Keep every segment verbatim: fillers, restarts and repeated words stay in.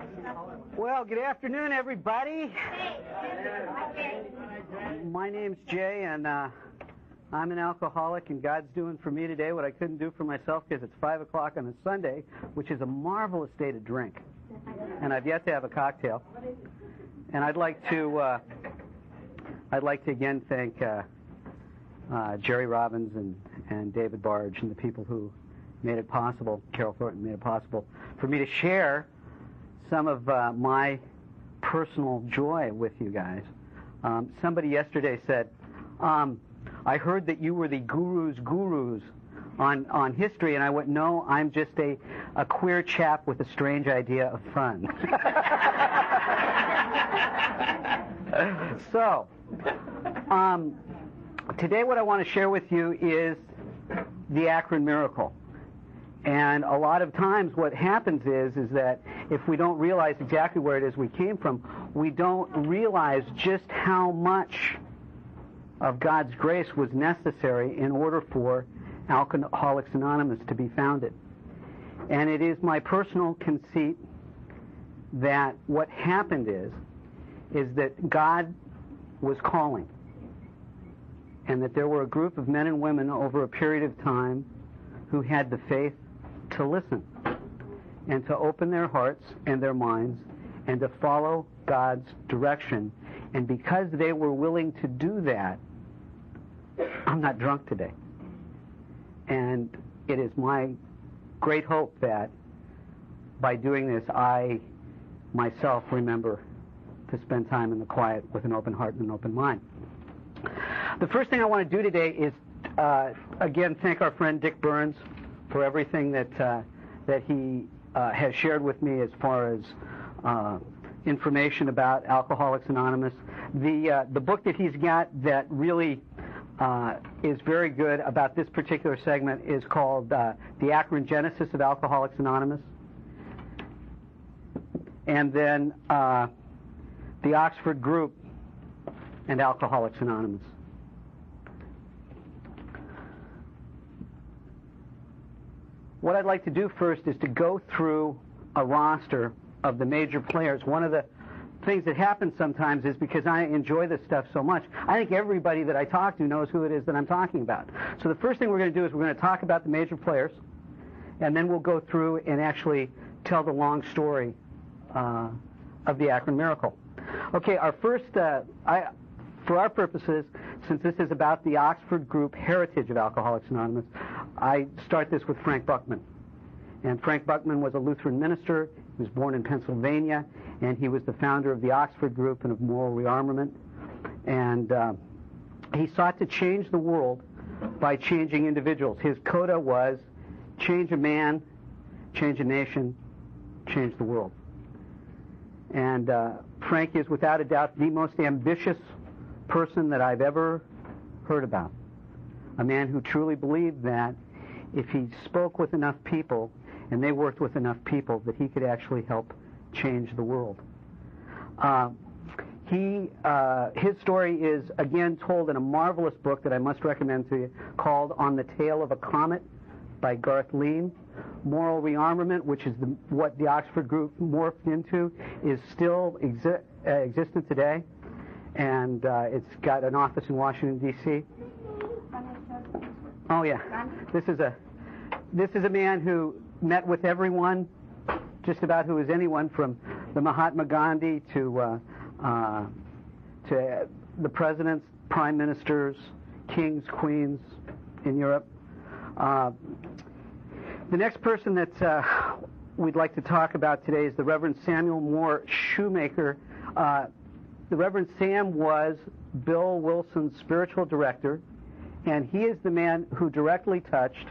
Well, good afternoon, everybody. My name's Jay, and uh, I'm an alcoholic, and God's doing for me today what I couldn't do for myself because it's five o'clock on a Sunday, which is a marvelous day to drink. And I've yet to have a cocktail. And I'd like to, uh, I'd like to again thank uh, uh, Jerry Robbins and, and David Barge and the people who made it possible, Carol Thornton made it possible, for me to share some of uh, my personal joy with you guys. Um, somebody yesterday said, um, I heard that you were the guru's gurus on, on history, and I went, no, I'm just a, a queer chap with a strange idea of fun. So, um, today what I want to share with you is the Akron Miracle. And a lot of times what happens is, is that if we don't realize exactly where it is we came from, we don't realize just how much of God's grace was necessary in order for Alcoholics Anonymous to be founded. And it is my personal conceit that what happened is, is that God was calling, and that there were a group of men and women over a period of time who had the faith to listen and to open their hearts and their minds and to follow God's direction. And because they were willing to do that, I'm not drunk today. And it is my great hope that by doing this, I myself remember to spend time in the quiet with an open heart and an open mind. The first thing I want to do today is, uh, again, thank our friend Dick Burns for everything that uh, that he uh, has shared with me as far as uh, information about Alcoholics Anonymous. The uh, the book that he's got that really uh, is very good about this particular segment is called uh, The Akron Genesis of Alcoholics Anonymous. And then uh, The Oxford Group and Alcoholics Anonymous. What I'd like to do first is to go through a roster of the major players. One of the things that happens sometimes is because I enjoy this stuff so much, I think everybody that I talk to knows who it is that I'm talking about. So the first thing we're going to do is we're going to talk about the major players, and then we'll go through and actually tell the long story uh, of the Akron Miracle. Okay, our first, uh, I, for our purposes, since this is about the Oxford Group heritage of Alcoholics Anonymous, I start this with Frank Buckman. And Frank Buckman was a Lutheran minister. He was born in Pennsylvania, and he was the founder of the Oxford Group and of Moral Rearmament. And uh, he sought to change the world by changing individuals. His coda was, change a man, change a nation, change the world. And uh, Frank is without a doubt the most ambitious person that I've ever heard about. A man who truly believed that if he spoke with enough people and they worked with enough people, that he could actually help change the world. Uh, he, uh, his story is again told in a marvelous book that I must recommend to you called On the Tail of a Comet by Garth Lean. Moral Rearmament, which is the, what the Oxford Group morphed into, is still exi- uh, existent today, and uh, it's got an office in Washington, D C Oh yeah, this is a this is a man who met with everyone, just about who is anyone, from the Mahatma Gandhi to uh, uh, to the presidents, prime ministers, kings, queens in Europe. Uh, the next person that uh, we'd like to talk about today is the Reverend Samuel Moore Shoemaker. Uh, the Reverend Sam was Bill Wilson's spiritual director, and he is the man who directly touched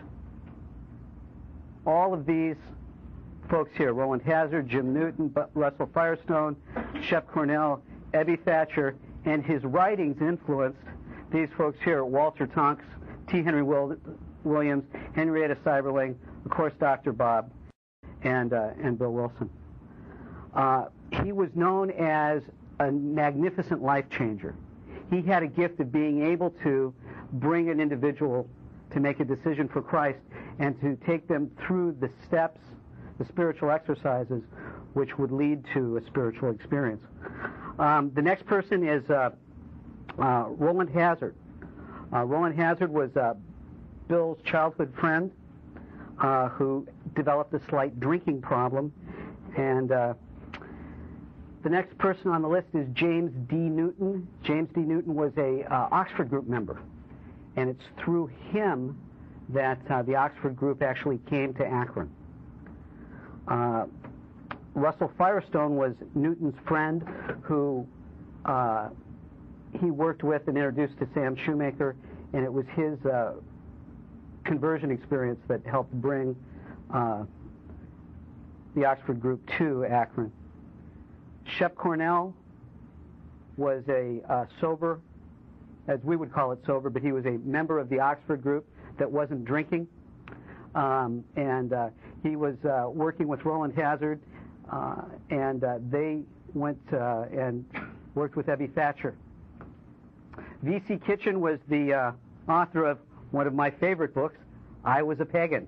all of these folks here: Roland Hazard, Jim Newton, B- Russell Firestone, Shep Cornell, Ebby Thatcher, and his writings influenced these folks here: Walter Tonks, T. Henry Will- Williams, Henrietta Seiberling, of course, Doctor Bob, and uh, and Bill Wilson. Uh, he was known as a magnificent life changer. He had a gift of being able to bring an individual to make a decision for Christ and to take them through the steps the spiritual exercises which would lead to a spiritual experience. Um, the next person is uh, uh, Roland Hazard. Uh, Roland Hazard was uh, Bill's childhood friend uh, who developed a slight drinking problem. And uh, the next person on the list is James D. Newton. James D. Newton was a uh, Oxford Group member. And it's through him that uh, the Oxford Group actually came to Akron. Uh, Russell Firestone was Newton's friend who uh, he worked with and introduced to Sam Shoemaker, and it was his uh, conversion experience that helped bring uh, the Oxford Group to Akron. Shep Cornell was a uh, sober, as we would call it sober, but he was a member of the Oxford Group that wasn't drinking. Um, and uh, he was uh, working with Roland Hazard, uh, and uh, they went uh, and worked with Ebby Thatcher. V C Kitchen was the uh, author of one of my favorite books, I Was a Pagan.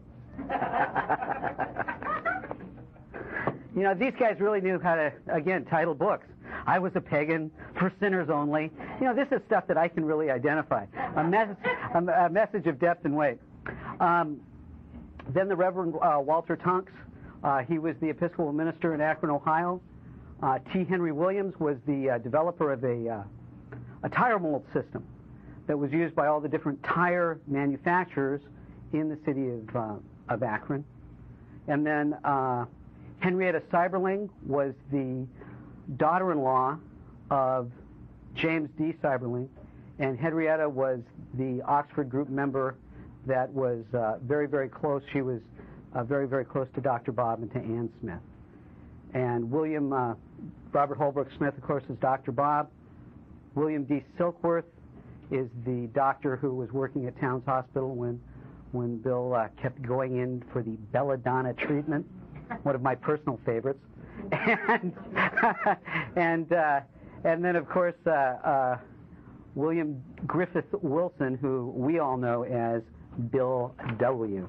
You know, these guys really knew how to, again, title books. I Was a Pagan, For Sinners Only. You know, this is stuff that I can really identify. A, mes- a, a message of depth and weight. Um, then the Reverend uh, Walter Tonks. Uh, he was the Episcopal minister in Akron, Ohio. Uh, T. Henry Williams was the uh, developer of a, uh, a tire mold system that was used by all the different tire manufacturers in the city of, uh, of Akron. And then uh, Henrietta Seiberling was the daughter-in-law of James D. Seiberling, and Henrietta was the Oxford Group member that was uh, very, very close. She was uh, very, very close to Doctor Bob and to Ann Smith. And William, uh, Robert Holbrook Smith, of course, is Doctor Bob. William D. Silkworth is the doctor who was working at Towns Hospital when, when Bill uh, kept going in for the belladonna treatment, one of my personal favorites. And and uh, and then of course uh, uh, William Griffith Wilson, who we all know as Bill W.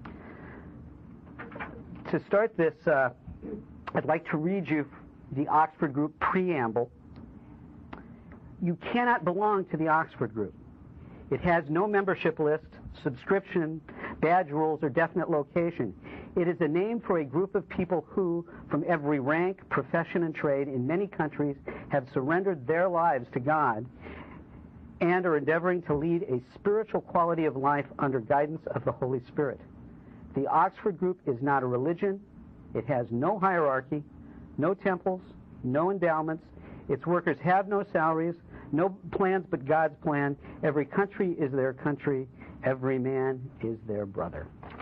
To start this, uh, I'd like to read you the Oxford Group preamble. You cannot belong to the Oxford Group. It has no membership list, subscription, badge rules, or definite location. It is a name for a group of people who, from every rank, profession, and trade in many countries, have surrendered their lives to God and are endeavoring to lead a spiritual quality of life under guidance of the Holy Spirit. The Oxford Group is not a religion. It has no hierarchy, no temples, no endowments. Its workers have no salaries, no plans but God's plan. Every country is their country. Every man is their brother.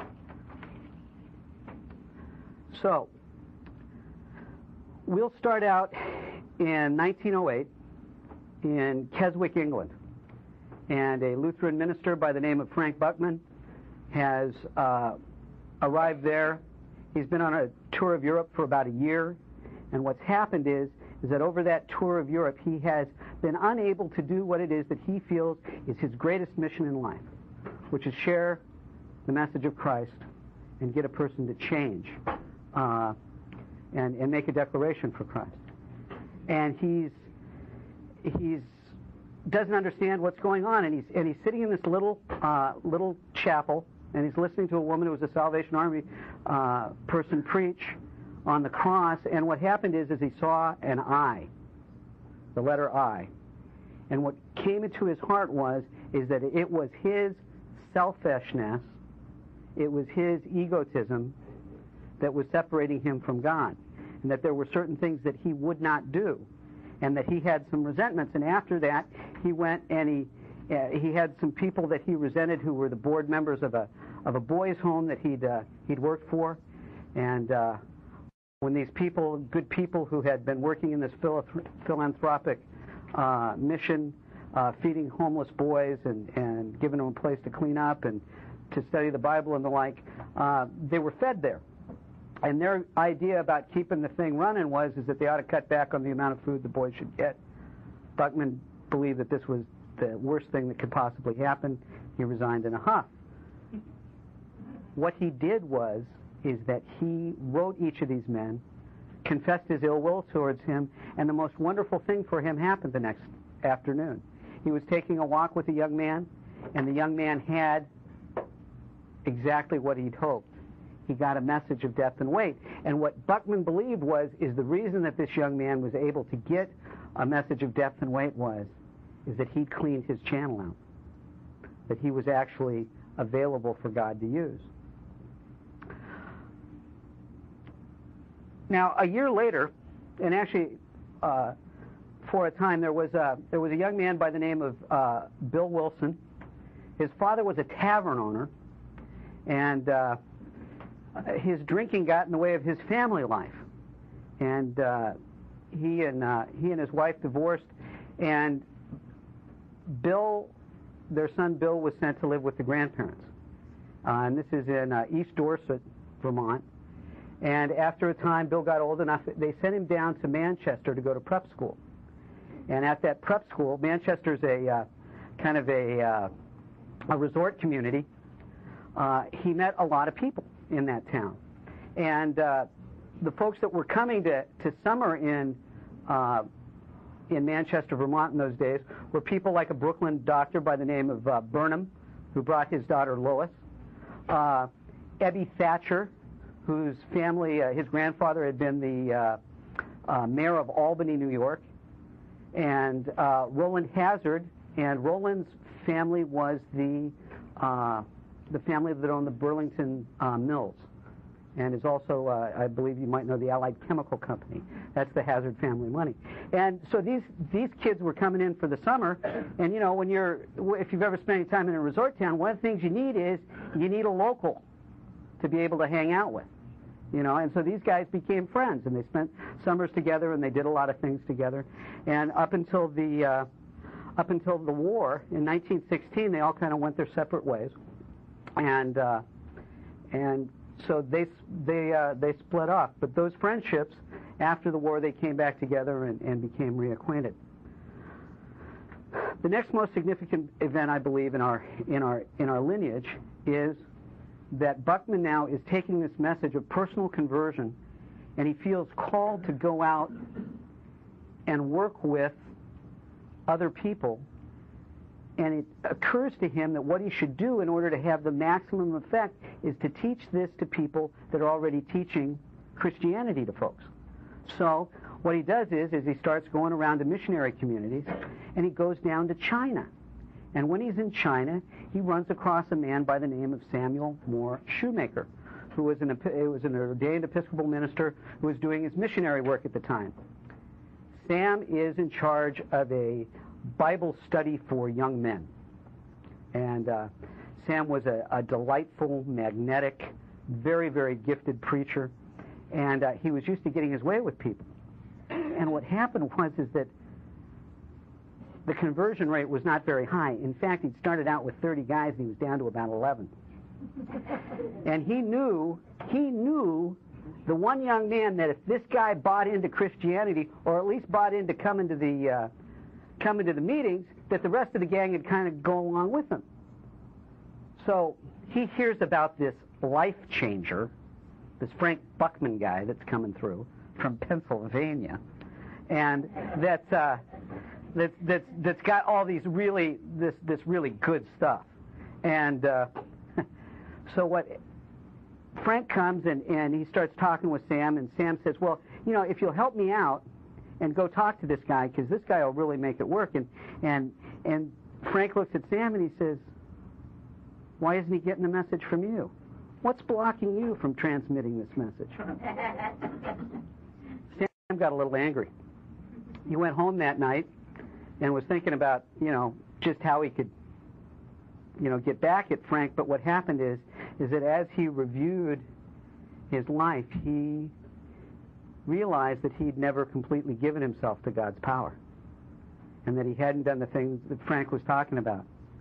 So, we'll start out in nineteen oh eight in Keswick, England. And a Lutheran minister by the name of Frank Buckman has uh, arrived there. He's been on a tour of Europe for about a year. And what's happened is, is that over that tour of Europe, he has been unable to do what it is that he feels is his greatest mission in life, which is share the message of Christ and get a person to change. Uh, and, and make a declaration for Christ. And he's he's doesn't understand what's going on, and he's and he's sitting in this little uh, little chapel, and he's listening to a woman who was a Salvation Army uh, person preach on the cross. And what happened is, is he saw an I, the letter I, and what came into his heart was is that it was his selfishness, it was his egotism that was separating him from God, and that there were certain things that he would not do, and that he had some resentments. And after that, he went and he uh, he had some people that he resented who were the board members of a of a boys' home that he'd uh, he'd worked for, and uh, when these people, good people who had been working in this philanthropic uh, mission, uh, feeding homeless boys and and giving them a place to clean up and to study the Bible and the like, uh, they were fed there. And their idea about keeping the thing running was is that they ought to cut back on the amount of food the boys should get. Buckman believed that this was the worst thing that could possibly happen. He resigned in a huff. What he did was is that he wrote each of these men, confessed his ill will towards him, and the most wonderful thing for him happened the next afternoon. He was taking a walk with a young man, and the young man had exactly what he'd hoped. He got a message of depth and weight. And what Buckman believed was, is the reason that this young man was able to get a message of depth and weight was, is that he'd cleaned his channel out, that he was actually available for God to use. Now, a year later, and actually uh, for a time, there was a, there was a young man by the name of uh, Bill Wilson. His father was a tavern owner, and uh, his drinking got in the way of his family life. And uh, he and uh, he and his wife divorced, and Bill, their son Bill, was sent to live with the grandparents. Uh, and this is in uh, East Dorset, Vermont. And after a time, Bill got old enough, they sent him down to Manchester to go to prep school. And at that prep school, Manchester's a uh, kind of a, uh, a resort community. Uh, he met a lot of people in that town. And uh, the folks that were coming to, to summer in, uh, in Manchester, Vermont in those days were people like a Brooklyn doctor by the name of uh, Burnham, who brought his daughter Lois, uh, Ebby Thatcher, whose family, uh, his grandfather had been the uh, uh, mayor of Albany, New York, and uh, Roland Hazard, and Roland's family was the uh, the family that owned the Burlington uh, Mills, and is also, uh, I believe you might know, the Allied Chemical Company. That's the Hazard family money. And so these these kids were coming in for the summer, and you know, when you're, if you've ever spent any time in a resort town, one of the things you need is you need a local to be able to hang out with. You know, and so these guys became friends, and they spent summers together, and they did a lot of things together. And up until the uh, up until the war in nineteen sixteen, they all kind of went their separate ways, and uh, and so they they uh, they split off. But those friendships, after the war, they came back together and, and became reacquainted. The next most significant event, I believe, in our in our in our lineage is that Buckman now is taking this message of personal conversion, and he feels called to go out and work with other people. And it occurs to him that what he should do in order to have the maximum effect is to teach this to people that are already teaching Christianity to folks. So what he does is, is he starts going around to missionary communities, and he goes down to China. And when he's in China, he runs across a man by the name of Samuel Moore Shoemaker, who was an, was an ordained Episcopal minister who was doing his missionary work at the time. Sam is in charge of a Bible study for young men. And uh, Sam was a, a delightful, magnetic, very, very gifted preacher. And uh, he was used to getting his way with people. And what happened was is that the conversion rate was not very high. In fact, he'd started out with thirty guys, and he was down to about eleven. And he knew, he knew the one young man that if this guy bought into Christianity, or at least bought into coming to the uh, coming to the meetings, that the rest of the gang would kind of go along with him. So he hears about this life changer, this Frank Buckman guy that's coming through from Pennsylvania, and that's. Uh, That's, that's, that's got all these really, this, this really good stuff. And uh, so what, Frank comes and, and he starts talking with Sam, and Sam says, well, you know, if you'll help me out and go talk to this guy, because this guy will really make it work. And, and, and Frank looks at Sam and he says, why isn't he getting the message from you? What's blocking you from transmitting this message? Sam got a little angry. He went home that night and was thinking about, you know, just how he could, you know, get back at Frank. But what happened is, is that as he reviewed his life, he realized that he'd never completely given himself to God's power, and that he hadn't done the things that Frank was talking about.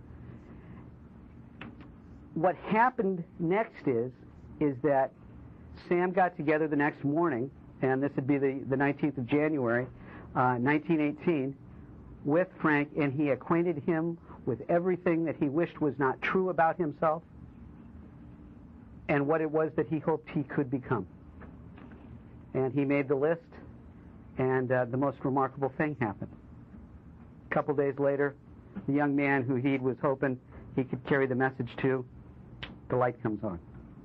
What happened next is, is that Sam got together the next morning, and this would be the, the nineteenth of January, uh, nineteen eighteen, with Frank, and he acquainted him with everything that he wished was not true about himself. and what it was that he hoped he could become. And he made the list, and uh, the most remarkable thing happened. A couple days later, the young man who he was hoping he could carry the message to, the light comes on.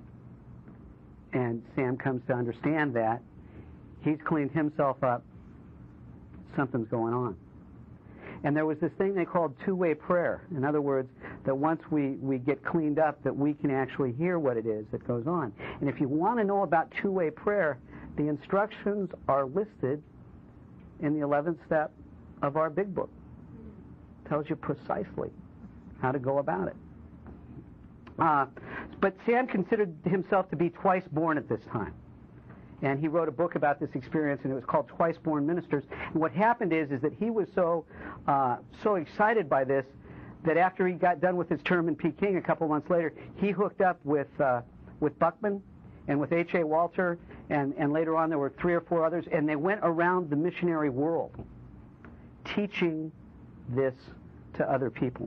And Sam comes to understand that he's cleaned himself up, something's going on. And there was this thing they called two-way prayer. In other words, that once we, we get cleaned up, that we can actually hear what it is that goes on. And if you want to know about two-way prayer, the instructions are listed in the eleventh step of our big book. It tells you precisely how to go about it. Uh, but Sam considered himself to be twice born at this time. And he wrote a book about this experience, and it was called Twice Born Ministers. And what happened is, is that he was so uh, so excited by this that after he got done with his term in Peking a couple months later, he hooked up with uh, with Buckman and with H A Walter, and, and later on there were three or four others, and they went around the missionary world teaching this to other people.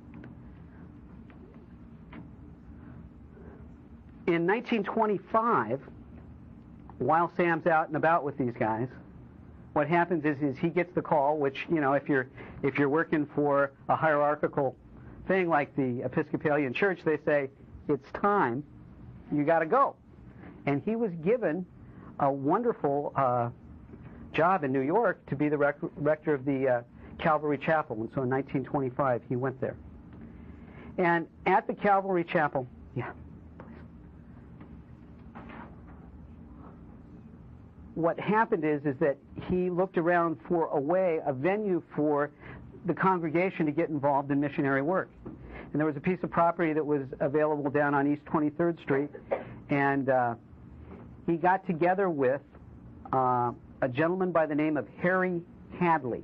In nineteen twenty-five, while Sam's out and about with these guys, what happens is, is he gets the call, which, you know, if you're if you're working for a hierarchical thing like the Episcopalian Church, they say, it's time, you got to go. And he was given a wonderful uh, job in New York to be the rec- rector of the uh, Calvary Chapel. And so in nineteen twenty-five, he went there. And at the Calvary Chapel, yeah, what happened is, is that he looked around for a way, a venue for the congregation to get involved in missionary work. And there was a piece of property that was available down on East twenty-third Street, and uh, he got together with uh, a gentleman by the name of Harry Hadley.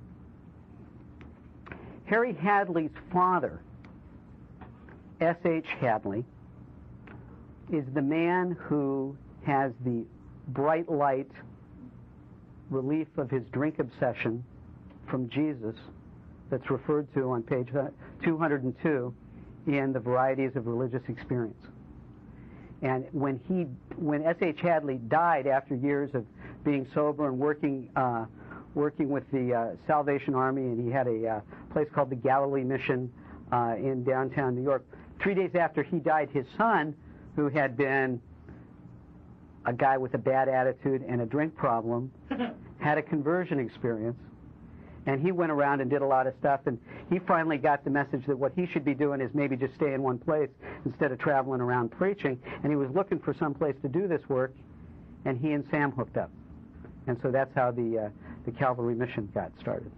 Harry Hadley's father, S H Hadley, is the man who has the bright light relief of his drink obsession from Jesus that's referred to on page two hundred two in the Varieties of Religious Experience. And when he, when S H Hadley died after years of being sober and working uh, working with the uh, Salvation Army, and he had a uh, place called the Galilee Mission uh, in downtown New York, three days after he died, his son, who had been a guy with a bad attitude and a drink problem, had a conversion experience, and he went around and did a lot of stuff, and he finally got the message that what he should be doing is maybe just stay in one place instead of traveling around preaching, and he was looking for some place to do this work, and he and Sam hooked up. And so that's how the, uh, the Calvary Mission got started.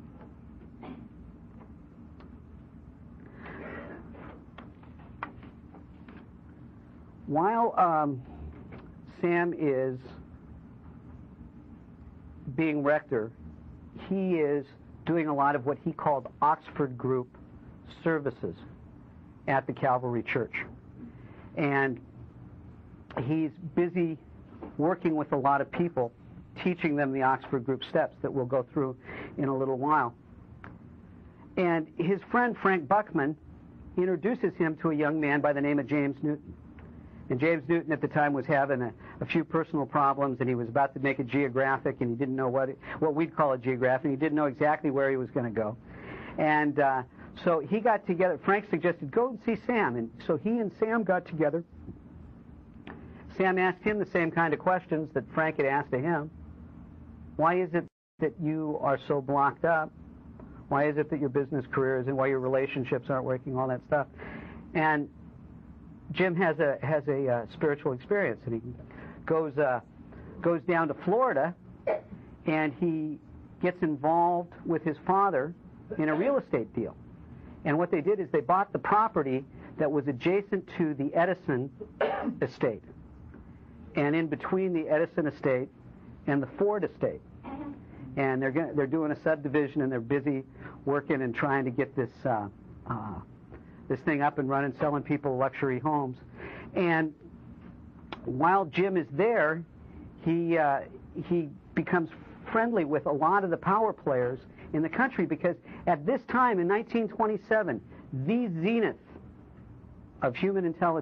While um, Sam is being rector, he is doing a lot of what he called Oxford Group services at the Calvary Church. And he's busy working with a lot of people, teaching them the Oxford Group steps that we'll go through in a little while. And his friend Frank Buckman introduces him to a young man by the name of James Newton. And James Newton at the time was having a, a few personal problems, and he was about to make a geographic, and he didn't know what it, what we'd call a geographic, and he didn't know exactly where he was going to go. And uh, so he got together. Frank suggested, go and see Sam. And so he and Sam got together. Sam asked him the same kind of questions that Frank had asked to him. Why is it that you are so blocked up? Why is it that your business career is, and why your relationships aren't working, all that stuff? And Jim has a has a uh, spiritual experience, and he goes uh, goes down to Florida, and he gets involved with his father in a real estate deal. And what they did is they bought the property that was adjacent to the Edison estate, and in between the Edison estate and the Ford estate. And they're gonna, they're doing a subdivision, and they're busy working and trying to get this. Uh, uh, this thing up and running, selling people luxury homes. And while Jim is there, he uh, he becomes friendly with a lot of the power players in the country, because at this time in nineteen twenty-seven, the zenith of human intelligence,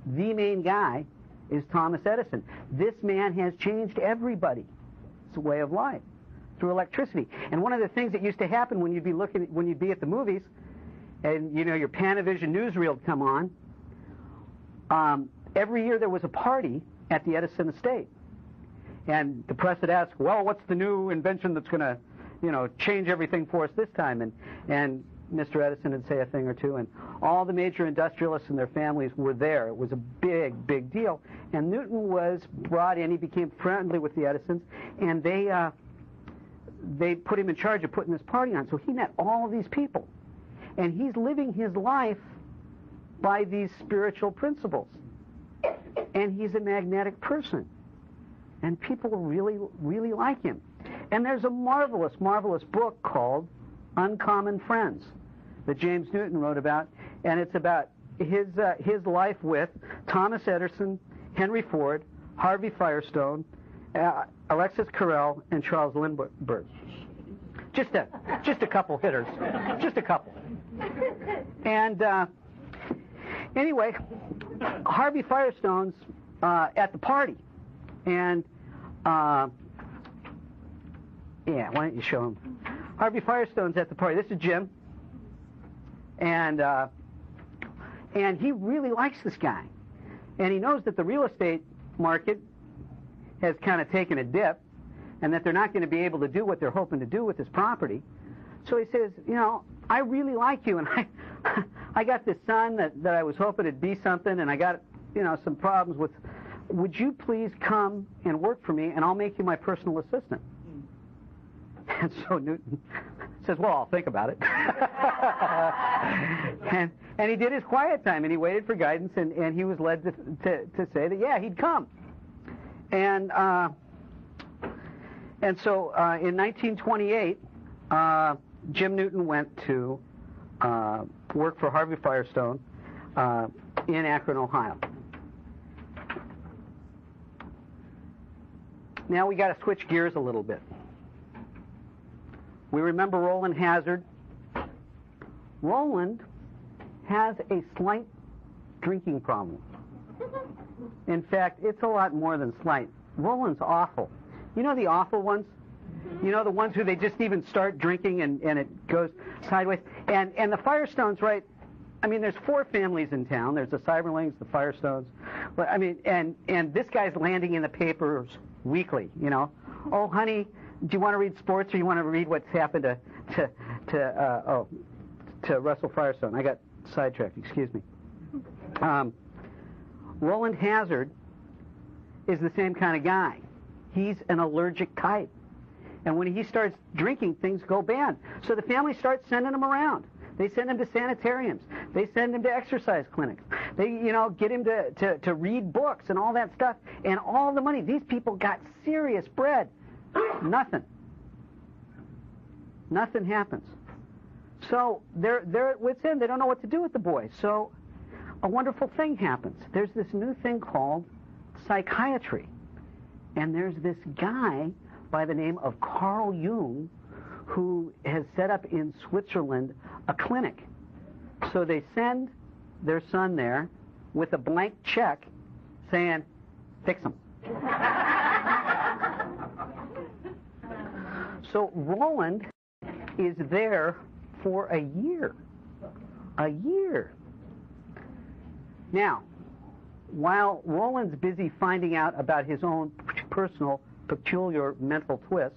the main guy is Thomas Edison. This man has changed everybody's way of life through electricity. And one of the things that used to happen when you'd be looking, when you'd be at the movies, and you know your Panavision newsreel would come on, um, every year there was a party at the Edison estate. And the press would ask, well, what's the new invention that's going to, you know, change everything for us this time? And, and Mister Edison would say a thing or two, and all the major industrialists and their families were there. It was a big, big deal. And Newton was brought in. He became friendly with the Edisons, and they, uh, they put him in charge of putting this party on. So he met all of these people. And he's living his life by these spiritual principles. And he's a magnetic person. And people really, really like him. And there's a marvelous, marvelous book called Uncommon Friends that James Newton wrote about. And it's about his, uh, his life with Thomas Edison, Henry Ford, Harvey Firestone, uh, Alexis Carrel, and Charles Lindbergh. Just a, just a couple hitters. Just a couple. And uh, anyway, Harvey Firestone's uh, at the party. And, uh, yeah, why don't you show him? Harvey Firestone's at the party. This is Jim. And, uh, and he really likes this guy. And he knows that the real estate market has kind of taken a dip and that they're not going to be able to do what they're hoping to do with this property. So he says, you know, I really like you, and I I got this son that, that I was hoping it'd be something, and I got, you know, some problems with. Would you please come and work for me, and I'll make you my personal assistant? And so Newton says, well, I'll think about it. and and he did his quiet time, and he waited for guidance, and, and he was led to, to, to say that, yeah, he'd come. And, uh, and so uh, in nineteen twenty-eight, uh, Jim Newton went to uh, work for Harvey Firestone uh, in Akron, Ohio. Now we got to switch gears a little bit. We remember Roland Hazard. Roland has a slight drinking problem. In fact, it's a lot more than slight. Roland's awful. You know the awful ones? You know the ones who they just even start drinking and, and it goes sideways? And and the Firestones, right? I mean, there's four families in town. There's the Cyberlings, the Firestones. But I mean, and, and this guy's landing in the papers weekly, you know. Oh, honey, do you want to read sports or you want to read what's happened to to to uh, oh to Russell Firestone? I got sidetracked. Excuse me. Um, Roland Hazard is the same kind of guy. He's an allergic type, and when he starts drinking, things go bad. So the family starts sending him around. They send him to sanitariums. They send him to exercise clinics. They, you know, get him to, to, to read books and all that stuff. And all the money. These people got serious bread. Nothing. Nothing happens. So they're, they're at wit's end. They don't know what to do with the boy. So a wonderful thing happens. There's this new thing called psychiatry. And there's this guy by the name of Carl Jung who has set up in Switzerland a clinic. So they send their son there with a blank check saying, fix him. So Roland is there for a year. A year. Now, while Roland's busy finding out about his own personal, peculiar mental twists,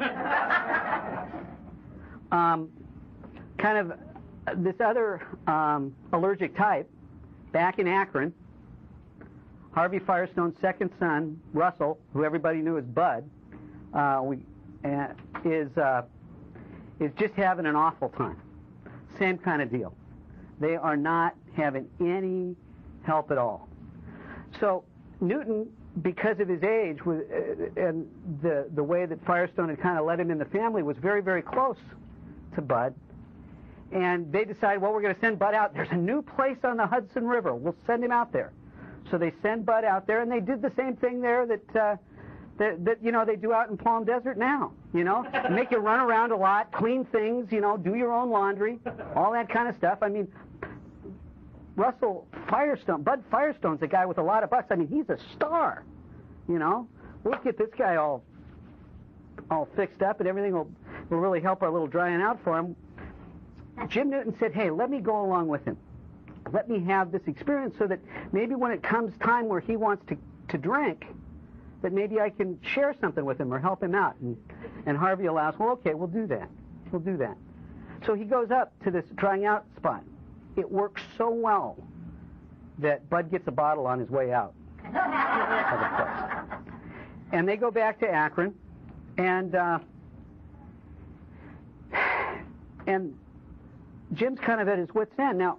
um, kind of this other um, allergic type, back in Akron, Harvey Firestone's second son, Russell, who everybody knew as Bud, uh, we, uh, is uh, is just having an awful time. Same kind of deal. They are not having any help at all. So Newton, because of his age was, uh, and the the way that Firestone had kind of let him in the family, was very, very close to Bud. And they decided, well, we're going to send Bud out. There's a new place on the Hudson River. We'll send him out there. So they send Bud out there, and they did the same thing there that, uh, that, that you know, they do out in Palm Desert now, you know. Make you run around a lot, clean things, you know, do your own laundry, all that kind of stuff. I mean, Russell Firestone, Bud Firestone's a guy with a lot of bucks. I mean, he's a star, you know. We'll get this guy all all fixed up, and everything will, will really help our little drying out for him. Jim Newton said, hey, let me go along with him. Let me have this experience so that maybe when it comes time where he wants to, to drink, that maybe I can share something with him or help him out. And, and Harvey allows, well, okay, we'll do that. We'll do that. So he goes up to this drying out spot. It works so well that Bud gets a bottle on his way out of the place. And they go back to Akron, and uh, and Jim's kind of at his wit's end. Now,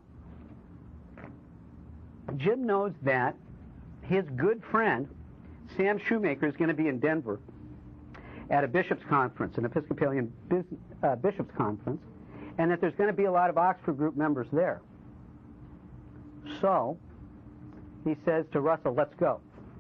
Jim knows that his good friend, Sam Shoemaker, is going to be in Denver at a bishop's conference, an Episcopalian bis- uh, bishop's conference, and that there's going to be a lot of Oxford Group members there. So he says to Russell, let's go.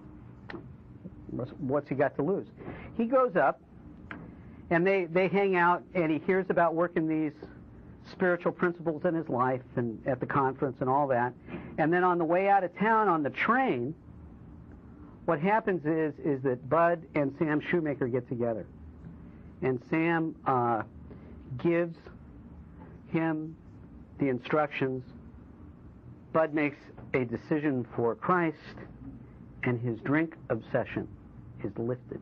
What's he got to lose? He goes up, and they, they hang out, and he hears about working these spiritual principles in his life and at the conference and all that. And then on the way out of town on the train, what happens is is that Bud and Sam Shoemaker get together. And Sam uh, gives him the instructions. Bud makes a decision for Christ, and his drink obsession is lifted.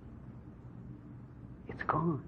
It's gone.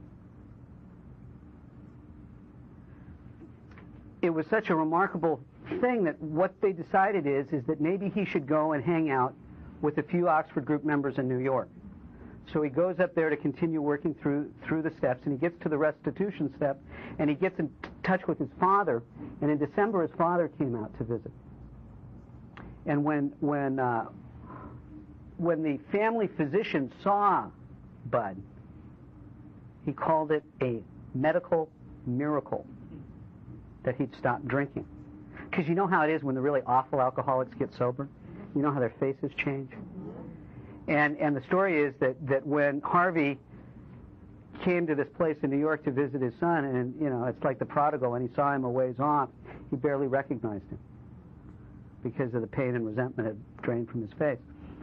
It was such a remarkable thing that what they decided is is that maybe he should go and hang out with a few Oxford Group members in New York. So he goes up there to continue working through through the steps, and he gets to the restitution step, and he gets in t- touch with his father. And in December, his father came out to visit. And when when uh, when the family physician saw Bud, he called it a medical miracle that he'd stopped drinking. Because you know how it is when the really awful alcoholics get sober? You know how their faces change? And and the story is that, that when Harvey came to this place in New York to visit his son, and, you know, it's like the prodigal, and he saw him a ways off, he barely recognized him because of the pain and resentment had drained from his face.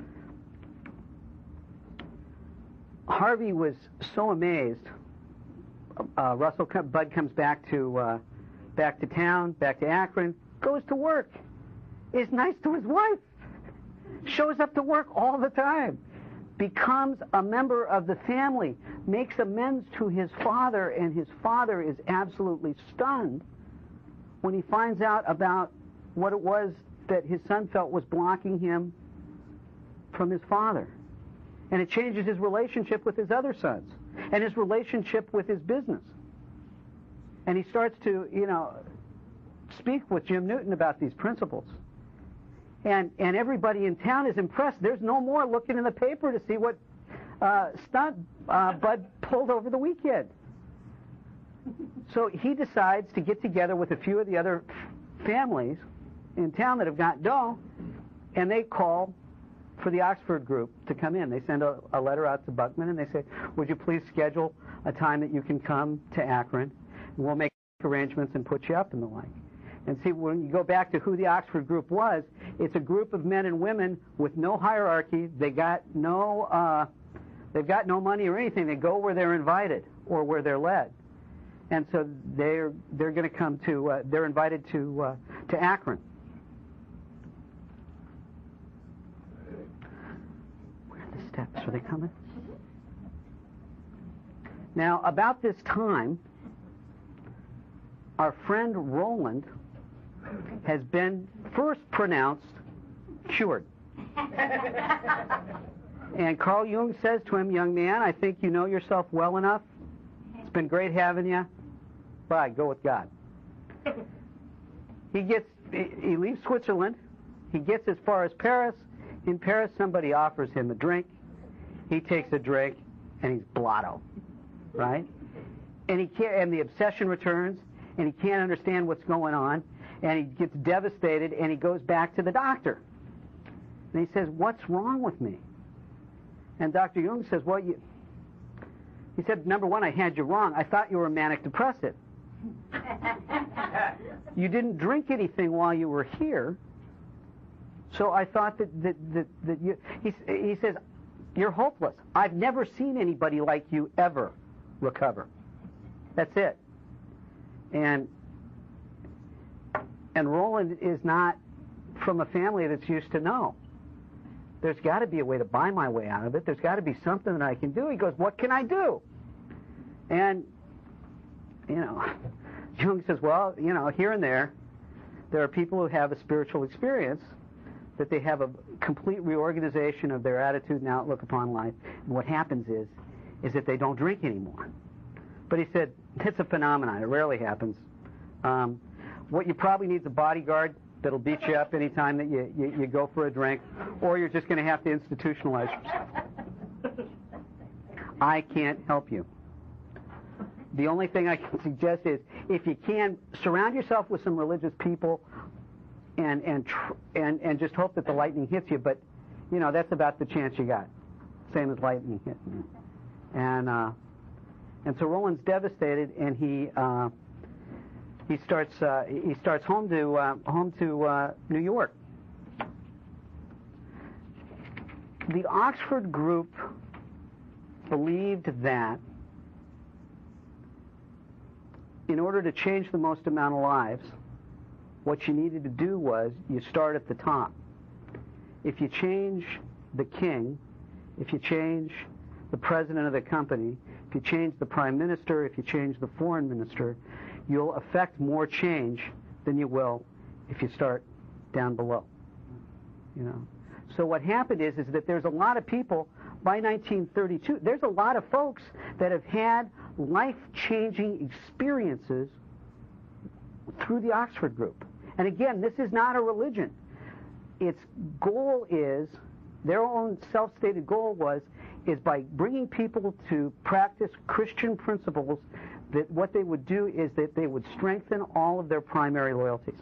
Harvey was so amazed. Uh, Russell, Bud comes back to uh, back to town, back to Akron, goes to work, is nice to his wife, shows up to work all the time, becomes a member of the family, makes amends to his father, and his father is absolutely stunned when he finds out about what it was that his son felt was blocking him from his father. And it changes his relationship with his other sons and his relationship with his business. And he starts to, you know, speak with Jim Newton about these principles. And and everybody in town is impressed. There's no more looking in the paper to see what uh, stunt uh, Bud pulled over the weekend. So he decides to get together with a few of the other families in town that have got dough, and they call for the Oxford Group to come in. They send a, a letter out to Buckman, and they say, would you please schedule a time that you can come to Akron, and we'll make arrangements and put you up and the like. And see, when you go back to who the Oxford Group was, it's a group of men and women with no hierarchy. They got no, uh, they've got no money or anything. They go where they're invited or where they're led. And so they're they're going to come to, uh, they're invited to uh, to Akron. Where are the steps? Are they coming? Now, about this time, our friend Roland has been first pronounced cured. And Carl Jung says to him, young man, I think you know yourself well enough. It's been great having you. Bye, go with God. He gets, he leaves Switzerland. He gets as far as Paris. In Paris, somebody offers him a drink. He takes a drink, and he's blotto, right? And he can't, and the obsession returns, and he can't understand what's going on, and he gets devastated, and he goes back to the doctor. And he says, what's wrong with me? And Doctor Jung says, well, you... He said, number one, I had you wrong. I thought you were manic depressive. you didn't drink anything while you were here. So I thought that, that, that, that you, he, he says, you're hopeless. I've never seen anybody like you ever recover. That's it. And and Roland is not from a family that's used to no. There's got to be a way to buy my way out of it. There's got to be something that I can do. He goes, what can I do? And, you know, Jung says, well, you know, here and there, there are people who have a spiritual experience, that they have a complete reorganization of their attitude and outlook upon life. And what happens is, is that they don't drink anymore. But he said, it's a phenomenon. It rarely happens. Um, what you probably need is a bodyguard that'll beat you up anytime that you, you, you go for a drink, or you're just going to have to institutionalize yourself. I can't help you. The only thing I can suggest is, if you can, surround yourself with some religious people and and tr- and and just hope that the lightning hits you. But, you know, that's about the chance you got. Same as lightning hitting you. And uh, and so Roland's devastated, and he uh, he starts uh, he starts home to uh, home to uh, New York. The Oxford group believed that in order to change the most amount of lives, what you needed to do was you start at the top. If you change the king, if you change the president of the company, if you change the prime minister, if you change the foreign minister, you'll affect more change than you will if you start down below. You know. So what happened is, is that there's a lot of people by nineteen thirty-two. There's a lot of folks that have had life-changing experiences through the Oxford group. And again, this is not a religion. Its goal is, their own self-stated goal was, is by bringing people to practice Christian principles, that what they would do is that they would strengthen all of their primary loyalties.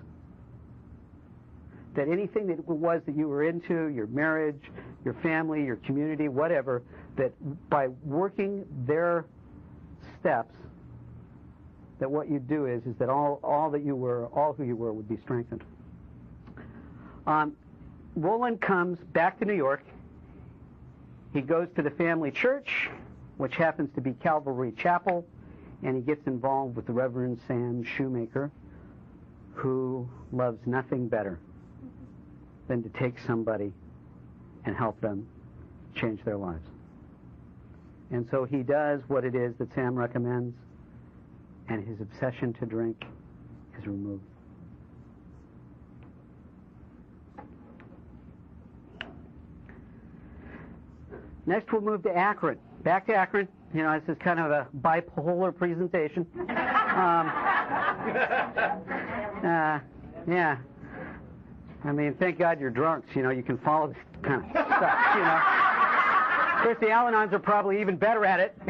That anything that it was that you were into, your marriage, your family, your community, whatever, that by working their steps, that what you do is is that all all that you were, all who you were, would be strengthened. Um, Roland comes back to New York. He goes to the family church, which happens to be Calvary Chapel, and he gets involved with the Reverend Sam Shoemaker, who loves nothing better than to take somebody and help them change their lives. And so he does what it is that Sam recommends, and his obsession to drink is removed. Next, we'll move to Akron. Back to Akron. You know, this is kind of a bipolar presentation. Um, uh, yeah. I mean, thank God you're drunks. You know, you can follow this kind of stuff, you know. Of course, the Al-Anons are probably even better at it.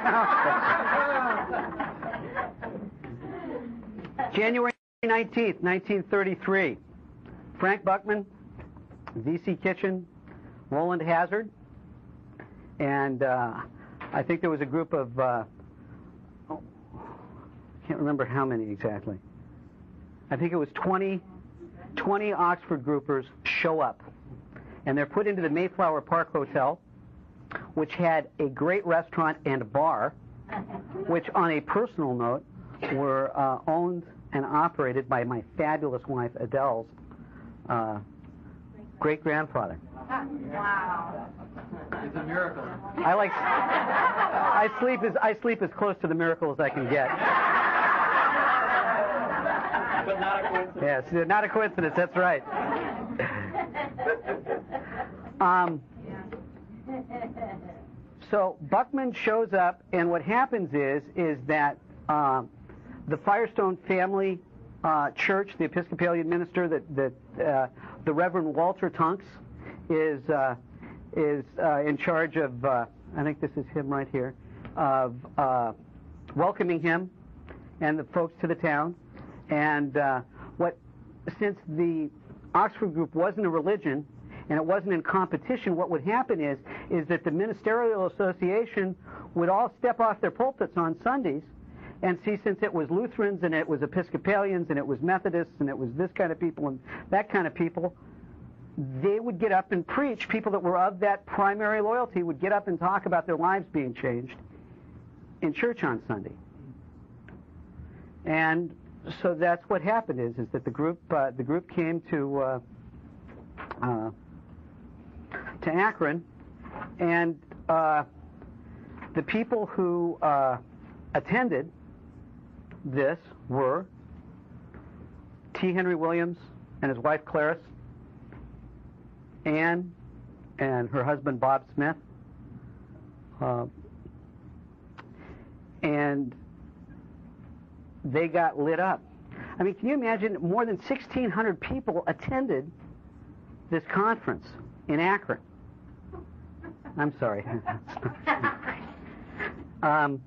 January nineteenth, nineteen thirty-three. Frank Buckman, V C Kitchen, Roland Hazard, and uh, I think there was a group of, uh, oh, I can't remember how many exactly. I think it was twenty, twenty Oxford groupers show up. And they're put into the Mayflower Park Hotel, which had a great restaurant and bar, which on a personal note were uh, owned and operated by my fabulous wife Adele's uh, great-grandfather. Wow. It's a miracle. I like. I sleep as I sleep as close to the miracle as I can get. But not a coincidence. Yes, not a coincidence. That's right. Um. So Buckman shows up, and what happens is is that uh, the Firestone family uh, church, the Episcopalian minister, that that uh, the Reverend Walter Tunks is uh, is uh, in charge of. Uh, I think this is him right here, of uh, welcoming him and the folks to the town. And uh, what, since the Oxford group wasn't a religion and it wasn't in competition, what would happen is is that the ministerial association would all step off their pulpits on Sundays And see, since it was Lutherans and it was Episcopalians and it was Methodists and it was this kind of people and that kind of people, they would get up and preach. People that were of that primary loyalty would get up and talk about their lives being changed in church on Sunday. And so that's what happened is, is that the group, uh, the group came to, uh, uh, to Akron, and uh, the people who uh, attended this were T. Henry Williams and his wife Clarice, Anne and her husband Bob Smith, uh, and they got lit up. I mean, can you imagine more than sixteen hundred people attended this conference in Akron? I'm sorry. um,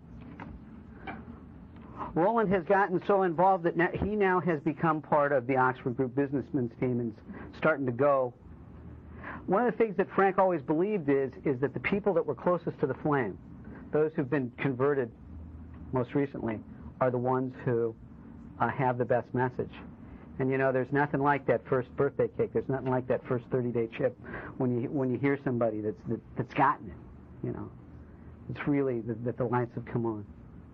Roland has gotten so involved that now, he now has become part of the Oxford Group Businessmen's team and is starting to go. One of the things that Frank always believed is, is that the people that were closest to the flame, those who've been converted most recently, are the ones who uh, have the best message. And you know, there's nothing like that first birthday cake. There's nothing like that first thirty-day chip when you when you hear somebody that's that, that's gotten it. You know, it's really that, that the lights have come on.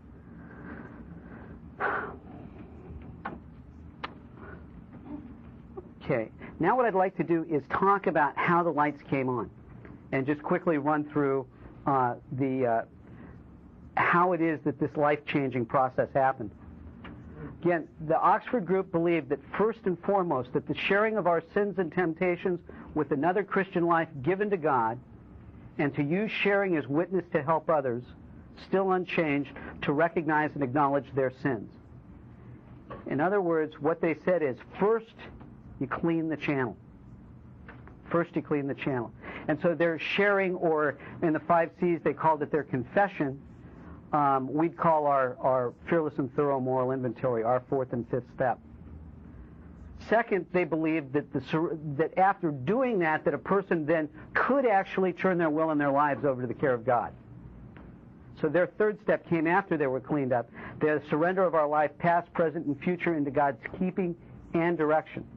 Okay. Now what I'd like to do is talk about how the lights came on, and just quickly run through uh, the uh, how it is that this life-changing process happened. Again, the Oxford Group believed that first and foremost that the sharing of our sins and temptations with another Christian life given to God, and to use sharing as witness to help others, still unchanged, to recognize and acknowledge their sins. In other words, what they said is, first, you clean the channel. First, you clean the channel. And so their sharing, or in the five C's, they called it their confession. Um, we'd call our, our fearless and thorough moral inventory our fourth and fifth step. Second, they believed that, the, that after doing that, that a person then could actually turn their will and their lives over to the care of God. So their third step came after they were cleaned up. The surrender of our life, past, present, and future, into God's keeping and direction.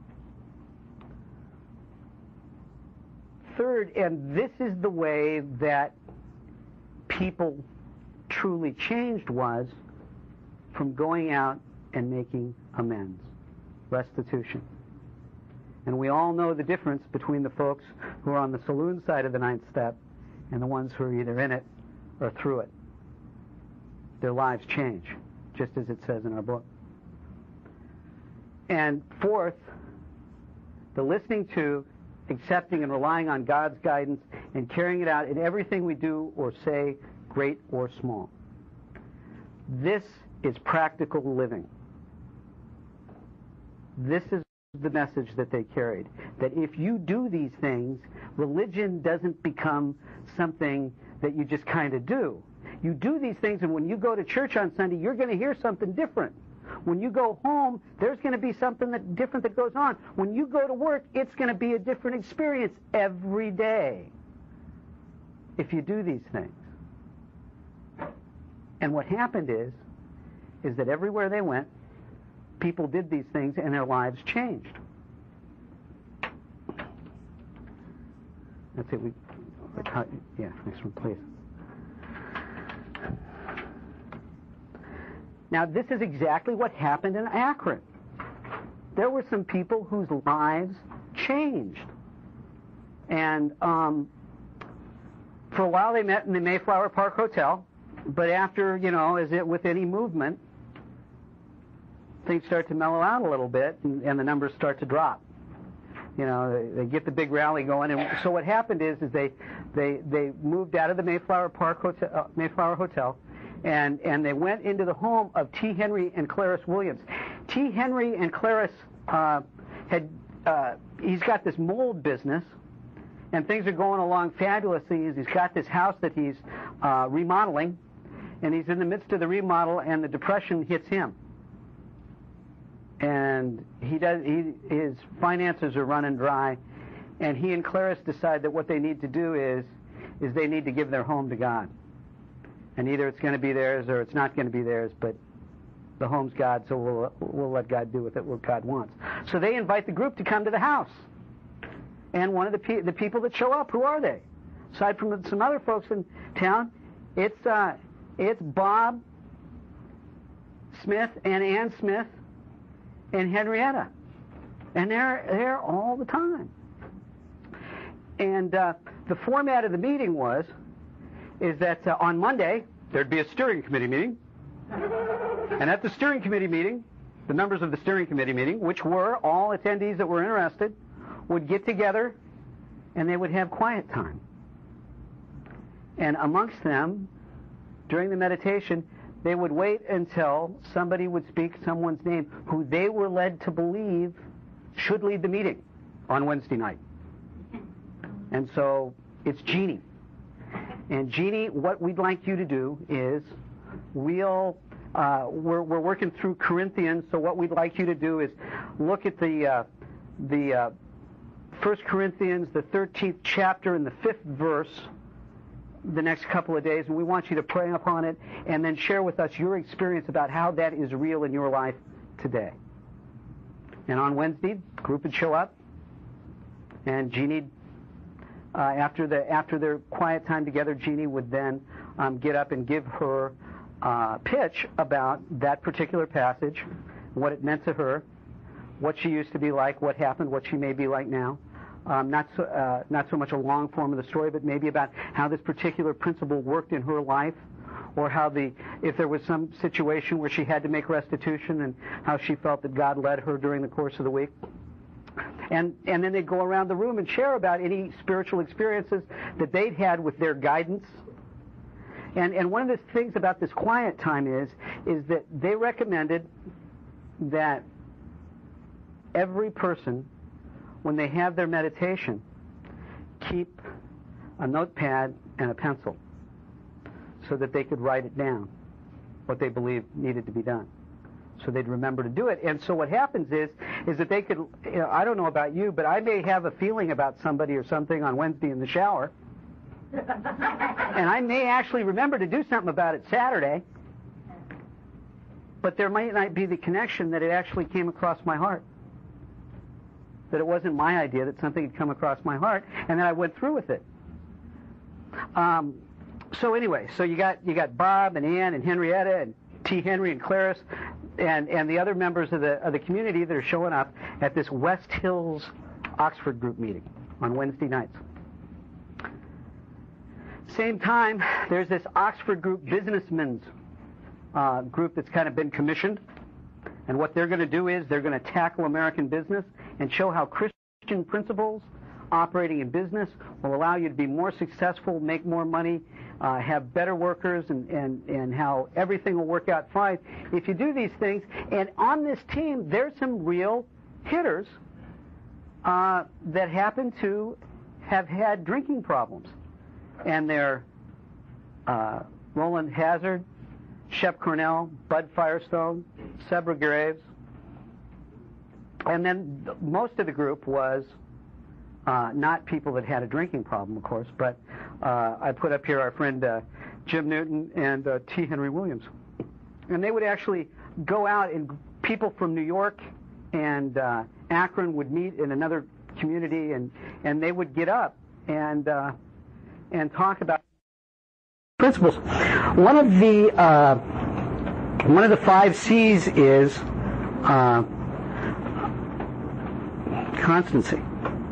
Third, and this is the way that people truly changed, was from going out and making amends, restitution. And we all know the difference between the folks who are on the saloon side of the ninth step and the ones who are either in it or through it. Their lives change, just as it says in our book. And fourth, the listening to, accepting and relying on God's guidance, and carrying it out in everything we do or say, great or small. This is practical living. This is the message that they carried. That if you do these things, religion doesn't become something that you just kind of do. You do these things, and when you go to church on Sunday, you're going to hear something different. When you go home, there's going to be something that different that goes on. When you go to work, it's going to be a different experience every day if you do these things. And what happened is, is that everywhere they went, people did these things and their lives changed. That's it. We, yeah, next one, please. Now, this is exactly what happened in Akron. There were some people whose lives changed. And um, for a while they met in the Mayflower Park Hotel, but after, you know, as it with any movement, things start to mellow out a little bit, and, and the numbers start to drop. You know, they, they get the big rally going, and so what happened is, is they, they, they moved out of the Mayflower Park Hotel, uh, Mayflower Hotel, and, and they went into the home of T. Henry and Clarice Williams. T. Henry and Clarice uh, had, uh, he's got this mold business, and things are going along fabulously. He's got this house that he's uh, remodeling, and he's in the midst of the remodel, and the depression hits him. And he does. He, his finances are running dry, and he and Clarice decide that what they need to do is, is they need to give their home to God. And either it's going to be theirs or it's not going to be theirs, but the home's God, so we'll, we'll let God do with it what God wants. So they invite the group to come to the house. And one of the, pe- the people that show up, who are they? Aside from some other folks in town, it's, uh, it's Bob Smith and Ann Smith and Henrietta. And they're there all the time. And uh, the format of the meeting was, is that uh, on Monday, there'd be a steering committee meeting. And at the steering committee meeting, the members of the steering committee meeting, which were all attendees that were interested, would get together and they would have quiet time. And amongst them, during the meditation, they would wait until somebody would speak someone's name who they were led to believe should lead the meeting on Wednesday night. And so it's Jeannie. And Jeannie, what we'd like you to do is we'll uh, we're, we're working through Corinthians, so what we'd like you to do is look at the uh, the uh, First Corinthians, the thirteenth chapter and the fifth verse the next couple of days, and we want you to pray upon it and then share with us your experience about how that is real in your life today. And on Wednesday, the group would show up, and Jeannie, uh, after the after their quiet time together, Jeannie would then um, get up and give her uh, pitch about that particular passage, what it meant to her, what she used to be like, what happened, what she may be like now. Um, not so uh, not so much a long form of the story, but maybe about how this particular principle worked in her life, or how the if there was some situation where she had to make restitution and how she felt that God led her during the course of the week. And and then they'd go around the room and share about any spiritual experiences that they'd had with their guidance. And and one of the things about this quiet time is is that they recommended that every person, when they have their meditation, keep a notepad and a pencil so that they could write it down, what they believed needed to be done, so they'd remember to do it. And so what happens is, is that they could, you know, I don't know about you, but I may have a feeling about somebody or something on Wednesday in the shower, and I may actually remember to do something about it Saturday, but there might not be the connection that it actually came across my heart. That it wasn't my idea, that something had come across my heart, and then I went through with it. Um, so anyway, so you got you got Bob and Ann and Henrietta and T. Henry and Clarice and, and the other members of the of the community that are showing up at this West Hills Oxford group meeting on Wednesday nights. Same time, there's this Oxford group businessmen's uh, group that's kind of been commissioned. And what they're going to do is they're going to tackle American business and show how Christian principles operating in business will allow you to be more successful, make more money, uh, have better workers, and, and, and how everything will work out fine if you do these things. And on this team, there's some real hitters uh, that happen to have had drinking problems. And they're uh, Roland Hazard, Shep Cornell, Bud Firestone, Sebra Graves, and then th- most of the group was uh, not people that had a drinking problem, of course, but uh, I put up here our friend uh, Jim Newton and uh, T. Henry Williams. And they would actually go out, and people from New York and uh, Akron would meet in another community, and, and they would get up and uh, and talk about principles. One of the uh, one of the five C's is uh, constancy.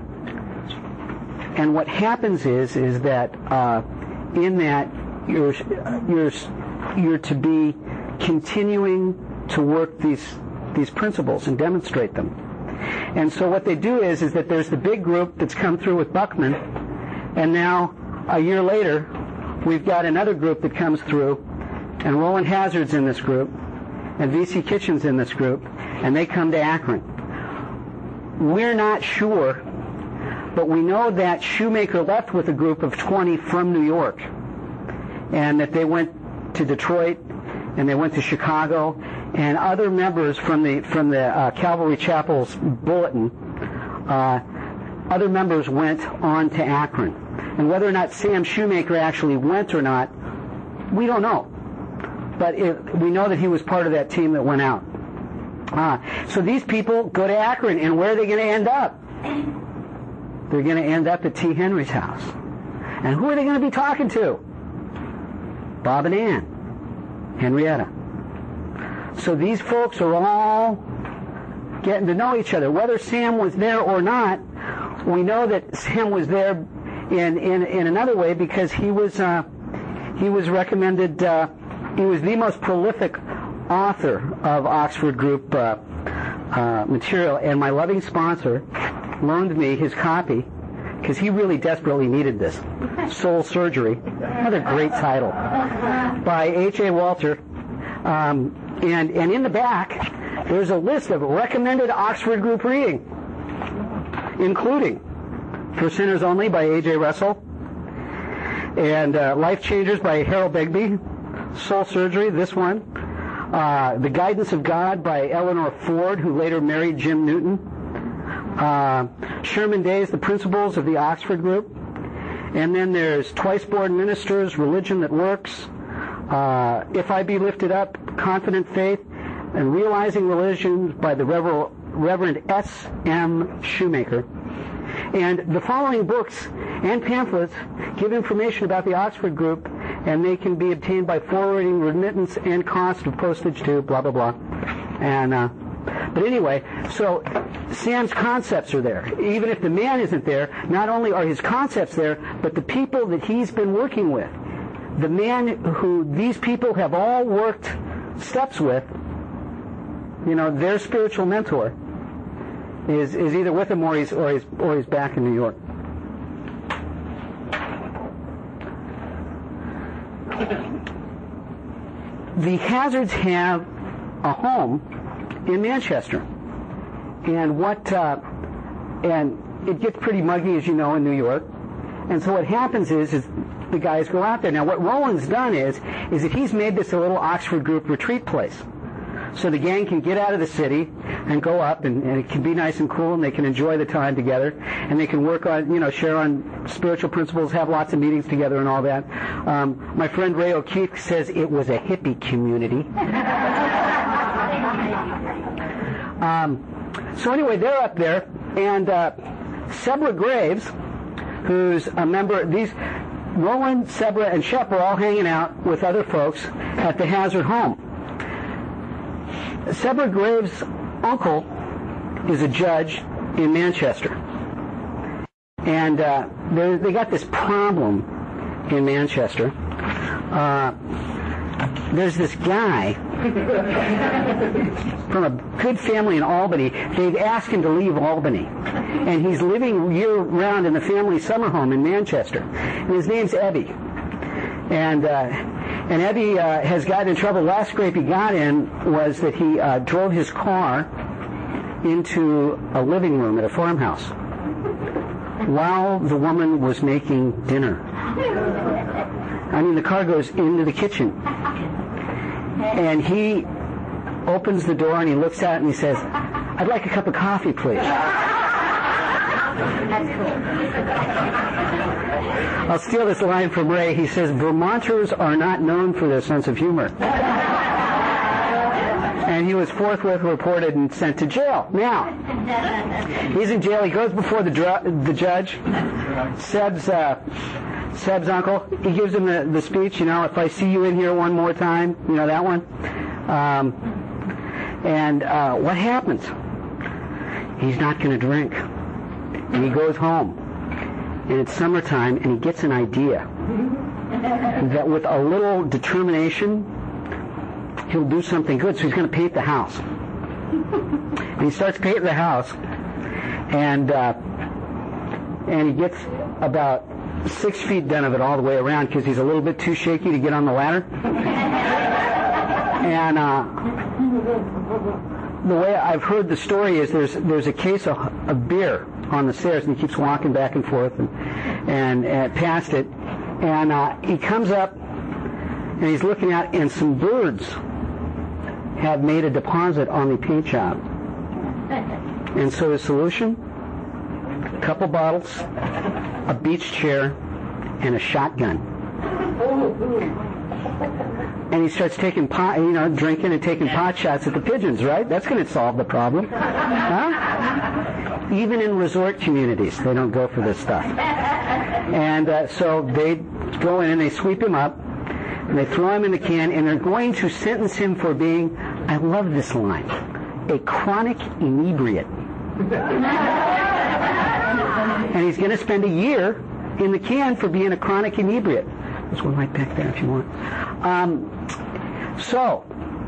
And what happens is is that uh, in that you're you're you're to be continuing to work these these principles and demonstrate them. And so what they do is is that there's the big group that's come through with Buckman, and now a year later we've got another group that comes through, and Roland Hazard's in this group, and V C Kitchen's in this group, and they come to Akron. We're not sure, but we know that Shoemaker left with a group of twenty from New York, and that they went to Detroit, and they went to Chicago, and other members from the from the uh, Calvary Chapel's bulletin, uh, other members went on to Akron. And whether or not Sam Shoemaker actually went or not, we don't know. but it, we know that he was part of that team that went out. Uh, so these people go to Akron, and where are they going to end up? They're going to end up at T. Henry's house. And who are they going to be talking to? Bob and Ann, Henrietta. So these folks are all getting to know each other. Whether Sam was there or not, we know that Sam was there in in, in another way because he was uh, he was recommended. Uh, he was the most prolific author of Oxford Group uh, uh, material, and my loving sponsor loaned me his copy because he really desperately needed this. Soul Surgery, another great title, by H A Walter. Um, and, and in the back, there's a list of recommended Oxford Group reading, including For Sinners Only by A J Russell, and uh, Life Changers by Harold Begbie, Soul Surgery, this one, uh, The Guidance of God by Eleanor Ford, who later married Jim Newton, uh, Sherman Day's The Principles of the Oxford Group, and then there's Twice Born Ministers, Religion That Works, uh, If I Be Lifted Up, Confident Faith, and Realizing Religion by the Rever- Reverend S M Shoemaker. And the following books and pamphlets give information about the Oxford Group, and they can be obtained by forwarding remittance and cost of postage to blah, blah, blah. And, uh, but anyway, so Sam's concepts are there. Even if the man isn't there, not only are his concepts there, but the people that he's been working with. The man who these people have all worked steps with, you know, their spiritual mentor, is, is either with him or he's, or, he's, or he's back in New York. The Hazards have a home in Manchester, and what uh, and it gets pretty muggy, as you know, in New York. And so what happens is, is the guys go out there. Now, what Roland's done is, is that he's made this a little Oxford Group retreat place, so the gang can get out of the city and go up, and, and it can be nice and cool, and they can enjoy the time together, and they can work on, you know, share on spiritual principles, have lots of meetings together and all that. Um, my friend Ray O'Keefe says it was a hippie community. um, so anyway, they're up there, and uh, Sebra Graves, who's a member, these, Roland, Sebra, and Shep are all hanging out with other folks at the Hazard home. Sebra Graves' uncle is a judge in Manchester. And uh, they got this problem in Manchester. Uh, there's this guy from a good family in Albany. They've asked him to leave Albany. And he's living year-round in the family summer home in Manchester. And his name's Ebby. And... Uh, And Ebby uh, has gotten in trouble. Last scrape he got in was that he uh, drove his car into a living room at a farmhouse while the woman was making dinner. I mean, the car goes into the kitchen. And he opens the door and he looks out and he says, "I'd like a cup of coffee, please." That's cool. I'll steal this line from Ray. He says, "Vermonters are not known for their sense of humor." And he was forthwith reported and sent to jail. Now, he's in jail. He goes before the, dr- the judge, Seb's, uh, Seb's uncle. He gives him the, the speech, you know, "If I see you in here one more time," you know, that one. Um, and uh, what happens? He's not going to drink. And he goes home. And it's summertime, and he gets an idea that with a little determination, he'll do something good. So he's going to paint the house. And he starts painting the house, and uh, and he gets about six feet done of it all the way around because he's a little bit too shaky to get on the ladder. And uh, the way I've heard the story is there's there's a case of, of beer on the stairs, and he keeps walking back and forth and and, and past it, and uh, he comes up and he's looking out, and some birds have made a deposit on the paint job. And so the solution: a couple bottles, a beach chair, and a shotgun. And he starts taking pot, you know, drinking and taking pot shots at the pigeons, right? That's going to solve the problem. Huh? Even in resort communities, they don't go for this stuff. And uh, so they go in and they sweep him up, and they throw him in the can, and they're going to sentence him for being, I love this line, a chronic inebriate. And he's going to spend a year in the can for being a chronic inebriate. There's one right back there if you want. Um, so,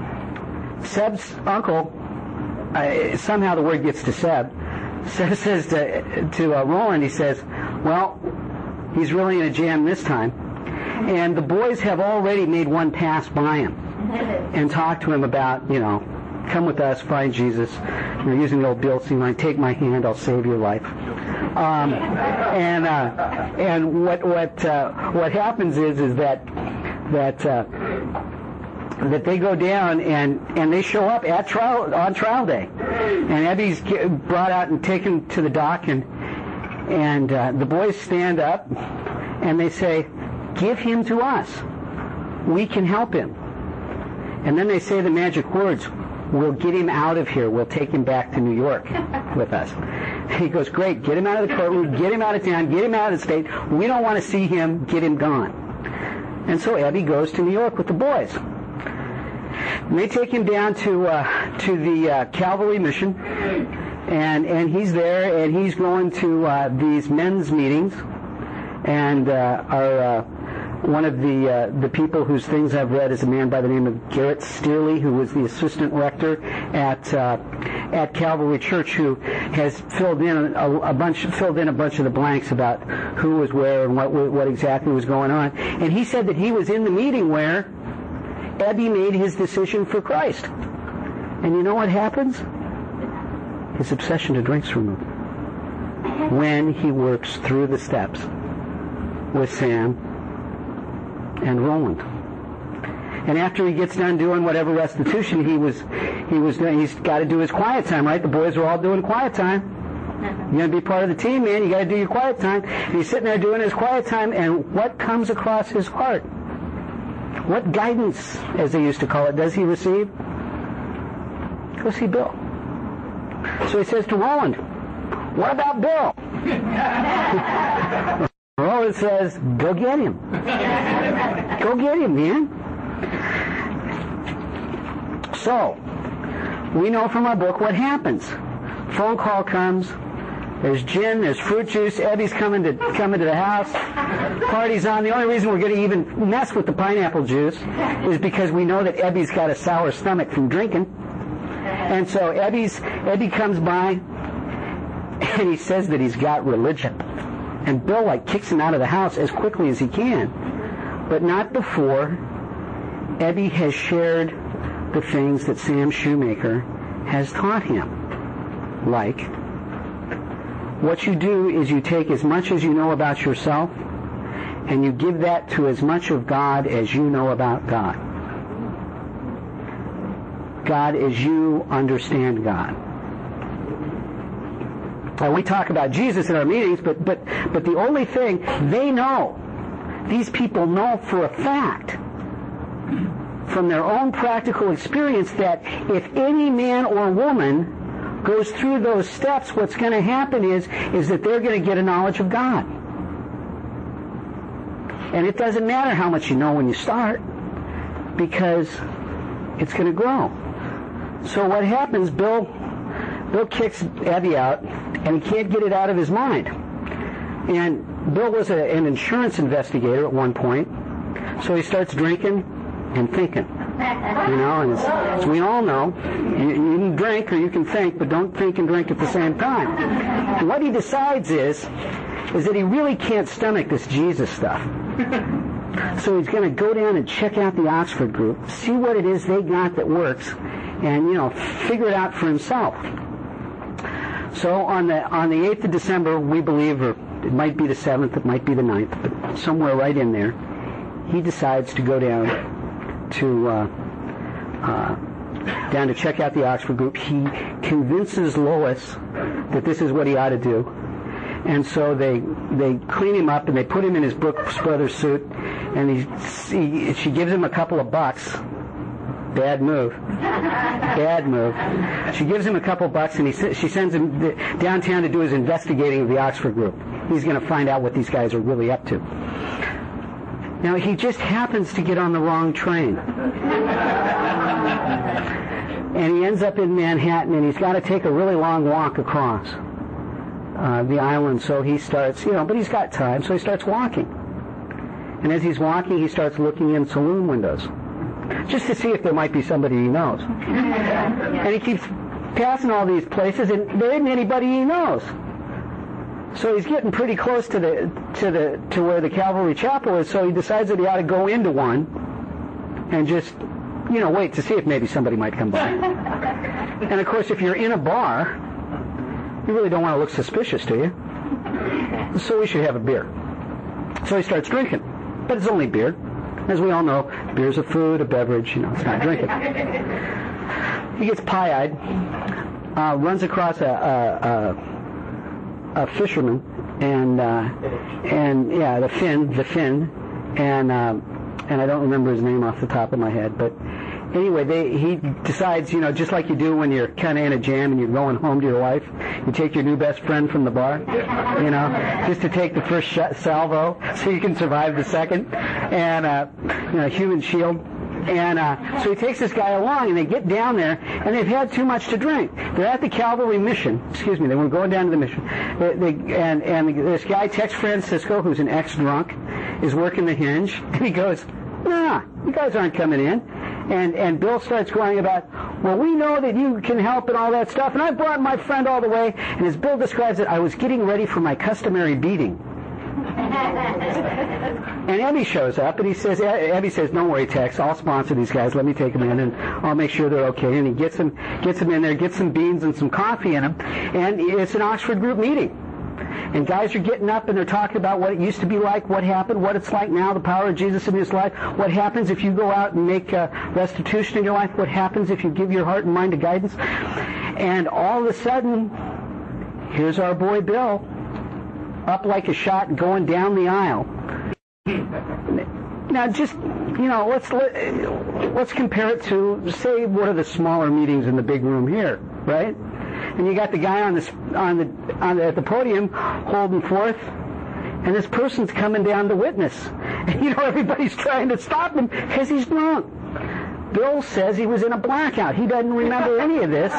Seb's uncle, uh, somehow the word gets to Seb, Seb says to, to uh, Roland, he says, well, he's really in a jam this time. And the boys have already made one pass by him and talked to him about, you know, come with us, find Jesus. You're using the old Bill C line, take my hand, I'll save your life. Um, and uh, and what what uh, what happens is is that that uh, that they go down and, and they show up at trial on trial day, and Ebby's brought out and taken to the dock, and and uh, the boys stand up and they say, "Give him to us. We can help him." And then they say the magic words, "We'll get him out of here. We'll take him back to New York with us." He goes, "Great, get him out of the courtroom, get him out of town, get him out of the state. We don't want to see him, get him gone." And so Ebby goes to New York with the boys. And they take him down to uh, to the uh, Calvary Mission, and and he's there, and he's going to uh, these men's meetings, and uh, our uh, one of the uh, the people whose things I've read is a man by the name of Garrett Steerley, who was the assistant rector at uh, at Calvary Church, who has filled in a, a bunch filled in a bunch of the blanks about who was where and what what exactly was going on. And he said that he was in the meeting where Ebby made his decision for Christ. And you know what happens? His obsession to drink's removed when he works through the steps with Sam and Roland. And after he gets done doing whatever restitution he was he was doing, he's got to do his quiet time, right? The boys are all doing quiet time. You're going to be part of the team, man. You got to do your quiet time. And he's sitting there doing his quiet time, and what comes across his heart? What guidance, as they used to call it, does he receive? Go see Bill. So he says to Roland, "What about Bill?" Roland says, "Go get him. Go get him, man." So, we know from our book what happens. Phone call comes. There's gin, there's fruit juice. Ebby's coming to coming to the house. Party's on. The only reason we're going to even mess with the pineapple juice is because we know that Ebby's got a sour stomach from drinking. And so Ebby's Ebby comes by, and he says that he's got religion. And Bill, like, kicks him out of the house as quickly as he can. But not before Ebby has shared the things that Sam Shoemaker has taught him. Like, what you do is you take as much as you know about yourself, and you give that to as much of God as you know about God. God as you understand God. Now, we talk about Jesus in our meetings, but, but, but the only thing they know, these people know for a fact, from their own practical experience, that if any man or woman goes through those steps, what's going to happen is, is that they're going to get a knowledge of God. And it doesn't matter how much you know when you start, because it's going to grow. So what happens, Bill, Bill kicks Ebby out, and he can't get it out of his mind. And Bill was a, an insurance investigator at one point, so he starts drinking and thinking. You know, and as, as we all know, you, you can drink or you can think, but don't think and drink at the same time. And what he decides is, is that he really can't stomach this Jesus stuff. So he's going to go down and check out the Oxford group, see what it is they got that works, and, you know, figure it out for himself. So on the on the eighth of December, we believe, or it might be the seventh, it might be the ninth, but somewhere right in there, he decides to go down to uh, uh, down to check out the Oxford group. He convinces Lois that this is what he ought to do, and so they they clean him up and they put him in his Brooks Brothers suit, and he, he she gives him a couple of bucks. Bad move. Bad move. She gives him a couple bucks, and he she sends him downtown to do his investigating of the Oxford group. He's going to find out what these guys are really up to. Now, he just happens to get on the wrong train. And he ends up in Manhattan, and he's got to take a really long walk across uh, the island. So he starts, you know, but he's got time, so he starts walking. And as he's walking, he starts looking in saloon windows, just to see if there might be somebody he knows. And he keeps passing all these places, and there isn't anybody he knows. So he's getting pretty close to the to the to where the Calvary Chapel is. So he decides that he ought to go into one and just, you know, wait to see if maybe somebody might come by. And of course, if you're in a bar, you really don't want to look suspicious, do you? So we should have a beer. So he starts drinking, but it's only beer. As we all know, beer's a food, a beverage, you know, it's not drinking. He gets pie-eyed, uh, runs across a, a, a, a fisherman, and, uh, and yeah, the Finn, the Finn, and, uh, and I don't remember his name off the top of my head, but anyway, they, he decides, you know, just like you do when you're kind of in a jam and you're going home to your wife, you take your new best friend from the bar, you know, just to take the first sh- salvo so you can survive the second, and, uh, you know, human shield. And uh, so he takes this guy along, and they get down there, and they've had too much to drink. They're at the Calvary Mission. Excuse me, they were going down to the mission. They, they, and, and this guy, Tex Francisco, who's an ex-drunk, is working the hinge, and he goes, nah, you guys aren't coming in. And and Bill starts going about, well, we know that you can help and all that stuff, and I brought my friend all the way. And as Bill describes it, I was getting ready for my customary beating. And Ebby shows up, and he says, Ebby says, don't worry, Tex, I'll sponsor these guys. Let me take them in, and I'll make sure they're okay. And he gets them, gets them in there, gets some beans and some coffee in them, and it's an Oxford group meeting. And guys are getting up and they're talking about what it used to be like, what happened, what it's like now, the power of Jesus in his life, what happens if you go out and make uh, restitution in your life, what happens if you give your heart and mind to guidance. And all of a sudden, here's our boy Bill, up like a shot going down the aisle. Now, just, you know, let's let, let's compare it to, say, one of the smaller meetings in the big room here, right? And you got the guy on this on the on the, at the podium holding forth, and this person's coming down to witness. And you know, everybody's trying to stop him because he's drunk. Bill says he was in a blackout. He doesn't remember any of this.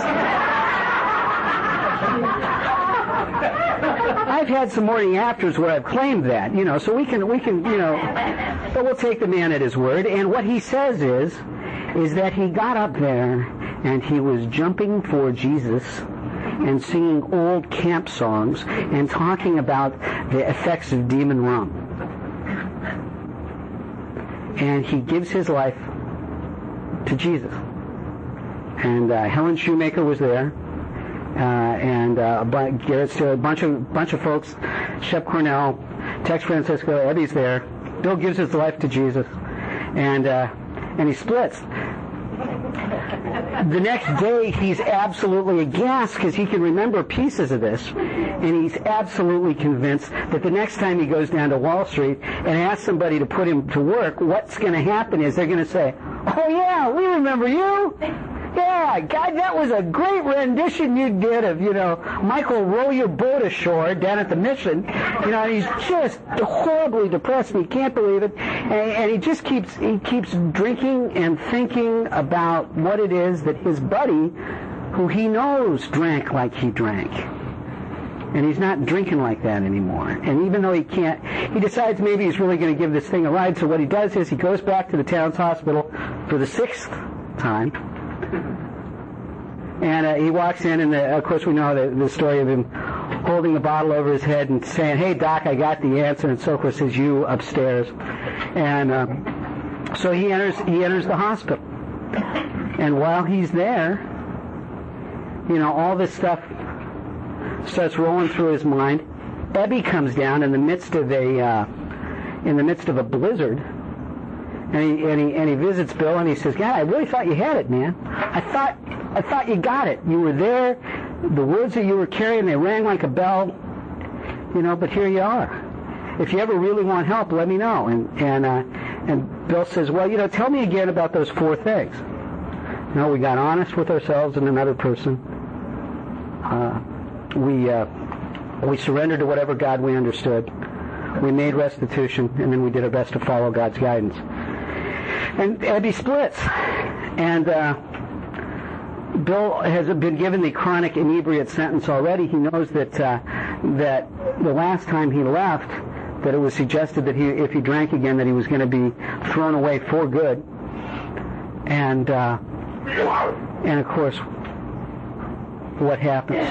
I've had some morning afters where I've claimed that, you know, so we can we can you know, but we'll take the man at his word. And what he says is, is that he got up there and he was jumping for Jesus and singing old camp songs and talking about the effects of demon rum. And he gives his life to Jesus. And uh, Helen Shoemaker was there, uh, and uh, Garrett Steele, a bunch of bunch of folks, Shep Cornell, Tex Francisco, Ebby's there. Bill gives his life to Jesus, and uh, and he splits. The next day, he's absolutely aghast because he can remember pieces of this, and he's absolutely convinced that the next time he goes down to Wall Street and asks somebody to put him to work, what's going to happen is they're going to say, oh yeah, we remember you. Yeah, God, that was a great rendition you did of, you know, Michael, row your boat ashore down at the mission. You know, he's just horribly depressed and he can't believe it. And, and he just keeps, he keeps drinking and thinking about what it is that his buddy, who he knows drank like he drank. And he's not drinking like that anymore. And even though he can't, he decides maybe he's really going to give this thing a ride. So what he does is he goes back to the town's hospital for the sixth time. And uh, he walks in, and the, of course we know the, the story of him holding the bottle over his head and saying, hey, Doc, I got the answer. And so, of course, says, you upstairs. And uh, so he enters, he enters the hospital. And while he's there, you know, all this stuff starts rolling through his mind. Ebby comes down in the midst of a, uh, in the midst of a blizzard. And he, and he and he visits Bill, and he says, God, I really thought you had it, man. I thought I thought you got it. You were there. The words that you were carrying, they rang like a bell. You know, but here you are. If you ever really want help, let me know. And and uh, And Bill says, well, you know, tell me again about those four things. You know, we got honest with ourselves and another person. Uh, we uh, we surrendered to whatever God we understood. We made restitution, and then we did our best to follow God's guidance. And Abby splits. And uh, Bill has been given the chronic inebriate sentence already. He knows that uh, that the last time he left, that it was suggested that he, if he drank again, that he was going to be thrown away for good. And uh, and of course, what happens?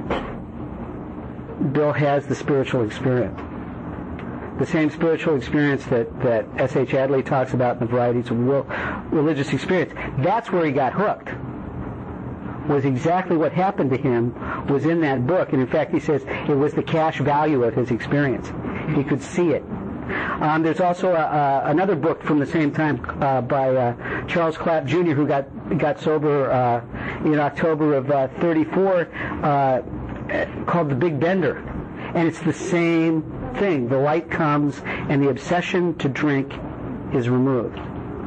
Bill has the spiritual experience. The same spiritual experience that, that S H Adley talks about in the varieties of will, religious experience. That's where he got hooked. Was exactly what happened to him was in that book. And in fact, he says it was the cash value of his experience. He could see it. Um, there's also a, a, another book from the same time uh, by uh, Charles Clapp Junior, who got got sober uh, in October of uh, thirty-four, uh, called The Big Bender. And it's the same thing. The light comes and the obsession to drink is removed.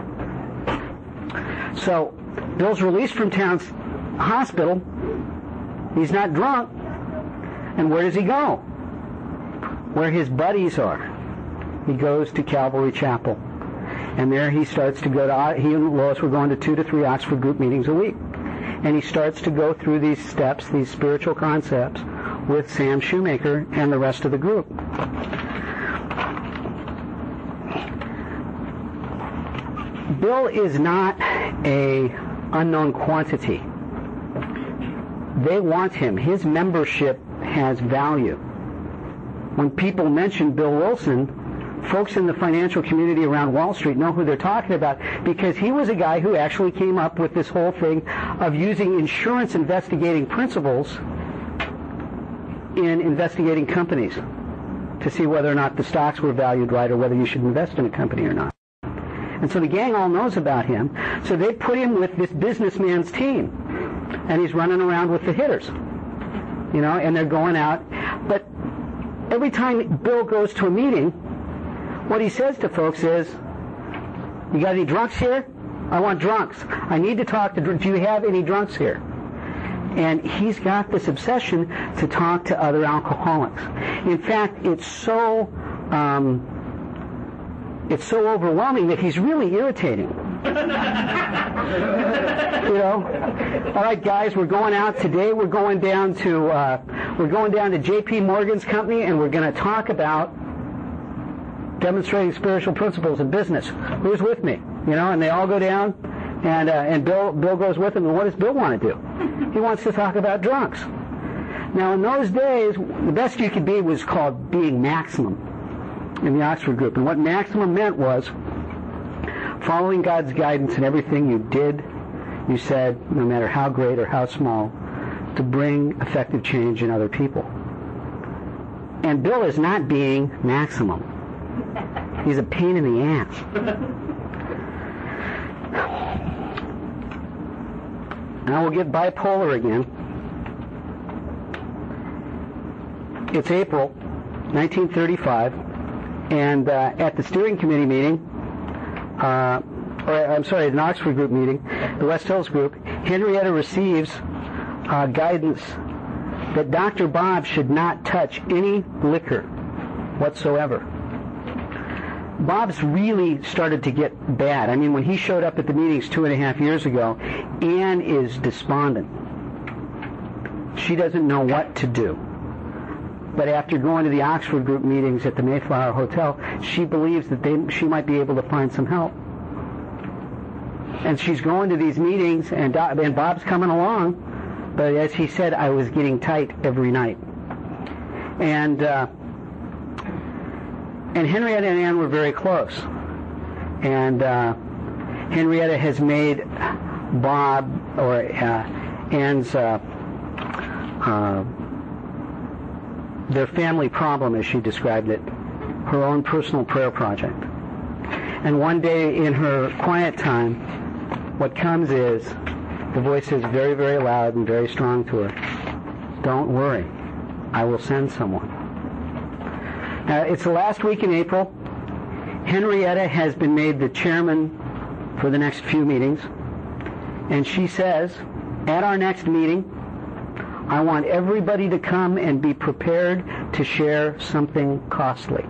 So Bill's released from town's hospital. He's not drunk. And where does he go? Where his buddies are. He goes to Calvary Chapel. And there he starts to go to, he and Lois were going to two to three Oxford group meetings a week. And he starts to go through these steps, these spiritual concepts, with Sam Shoemaker and the rest of the group. Bill is not a unknown quantity. They want him. His membership has value. When people mention Bill Wilson, folks in the financial community around Wall Street know who they're talking about, because he was a guy who actually came up with this whole thing of using insurance investigating principles in investigating companies to see whether or not the stocks were valued right or whether you should invest in a company or not. And so the gang all knows about him. So they put him with this businessman's team. And he's running around with the hitters. You know, and they're going out. But every time Bill goes to a meeting, what he says to folks is, you got any drunks here? I want drunks. I need to talk to, do you have any drunks here? And he's got this obsession to talk to other alcoholics. In fact, it's so um, it's so overwhelming that he's really irritating. You know, all right, guys, we're going out today. We're going down to uh, we're going down to J P Morgan's company, and we're going to talk about demonstrating spiritual principles in business. Who's with me? You know, and they all go down. And uh, and Bill Bill goes with him. And what does Bill want to do? He wants to talk about drunks. Now, in those days, the best you could be was called being maximum in the Oxford group. And what maximum meant was following God's guidance in everything you did, you said, no matter how great or how small, to bring effective change in other people. And Bill is not being maximum. He's a pain in the ass. Now we'll get bipolar again. It's April nineteen thirty-five, and uh, at the steering committee meeting, uh, or I'm sorry, an Oxford group meeting, the West Hills group, Henrietta receives uh, guidance that Doctor Bob should not touch any liquor whatsoever. Bob's really started to get bad. I mean, when he showed up at the meetings two and a half years ago, Anne is despondent. She doesn't know what to do. But after going to the Oxford group meetings at the Mayflower Hotel, she believes that they, she might be able to find some help. And she's going to these meetings, and, and Bob's coming along. But as he said, I was getting tight every night. And... Uh, And Henrietta and Anne were very close. And uh, Henrietta has made Bob, or uh, Anne's, uh, uh, their family problem, as she described it, her own personal prayer project. And one day in her quiet time, what comes is, the voice is very, very loud and very strong to her. Don't worry, I will send someone. Uh, it's the last week in April. Henrietta has been made the chairman for the next few meetings, and she says, at our next meeting, I want everybody to come and be prepared to share something costly.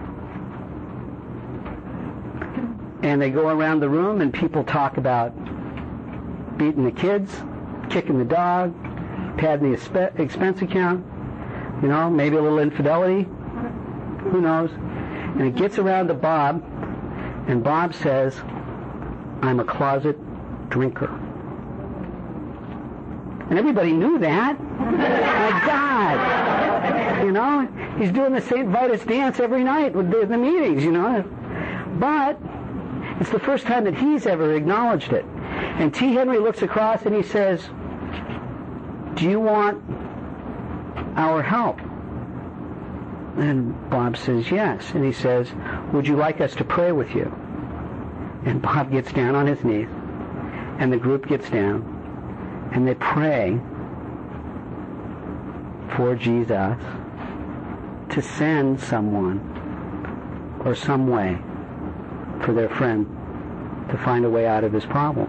And they go around the room and people talk about beating the kids, kicking the dog, padding the expense account, you know, maybe a little infidelity, who knows. And it gets around to Bob, and Bob says, I'm a closet drinker. And everybody knew that. My God! You know, he's doing the Saint Vitus dance every night with the, the meetings, you know. But it's the first time that he's ever acknowledged it. And T. Henry looks across and he says, do you want our help? And Bob says, yes. And he says, would you like us to pray with you? And Bob gets down on his knees, and the group gets down, and they pray for Jesus to send someone or some way for their friend to find a way out of his problem.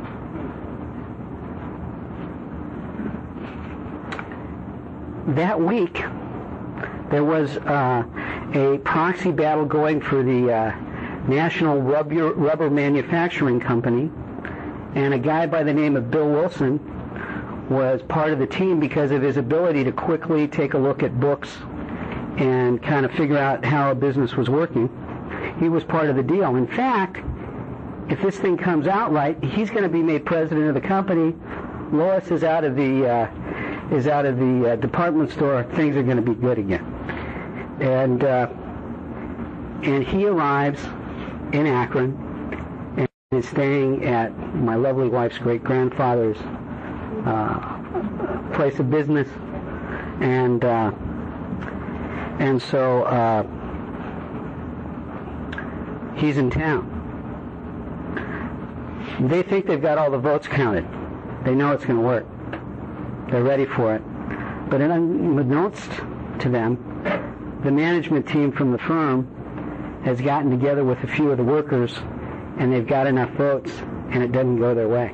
That week, there was uh, a proxy battle going for the uh, National Rubber, Rubber Manufacturing Company, and a guy by the name of Bill Wilson was part of the team because of his ability to quickly take a look at books and kind of figure out how a business was working. He was part of the deal. In fact, if this thing comes out right, he's going to be made president of the company. Lois is out of the uh, is out of the uh, department store. Things are going to be good again. And uh, and he arrives in Akron and is staying at my lovely wife's great grandfather's uh, place of business, and uh, and so uh, he's in town. They think they've got all the votes counted. They know it's going to work. They're ready for it. But unbeknownst to them, the management team from the firm has gotten together with a few of the workers, and they've got enough votes, and it doesn't go their way.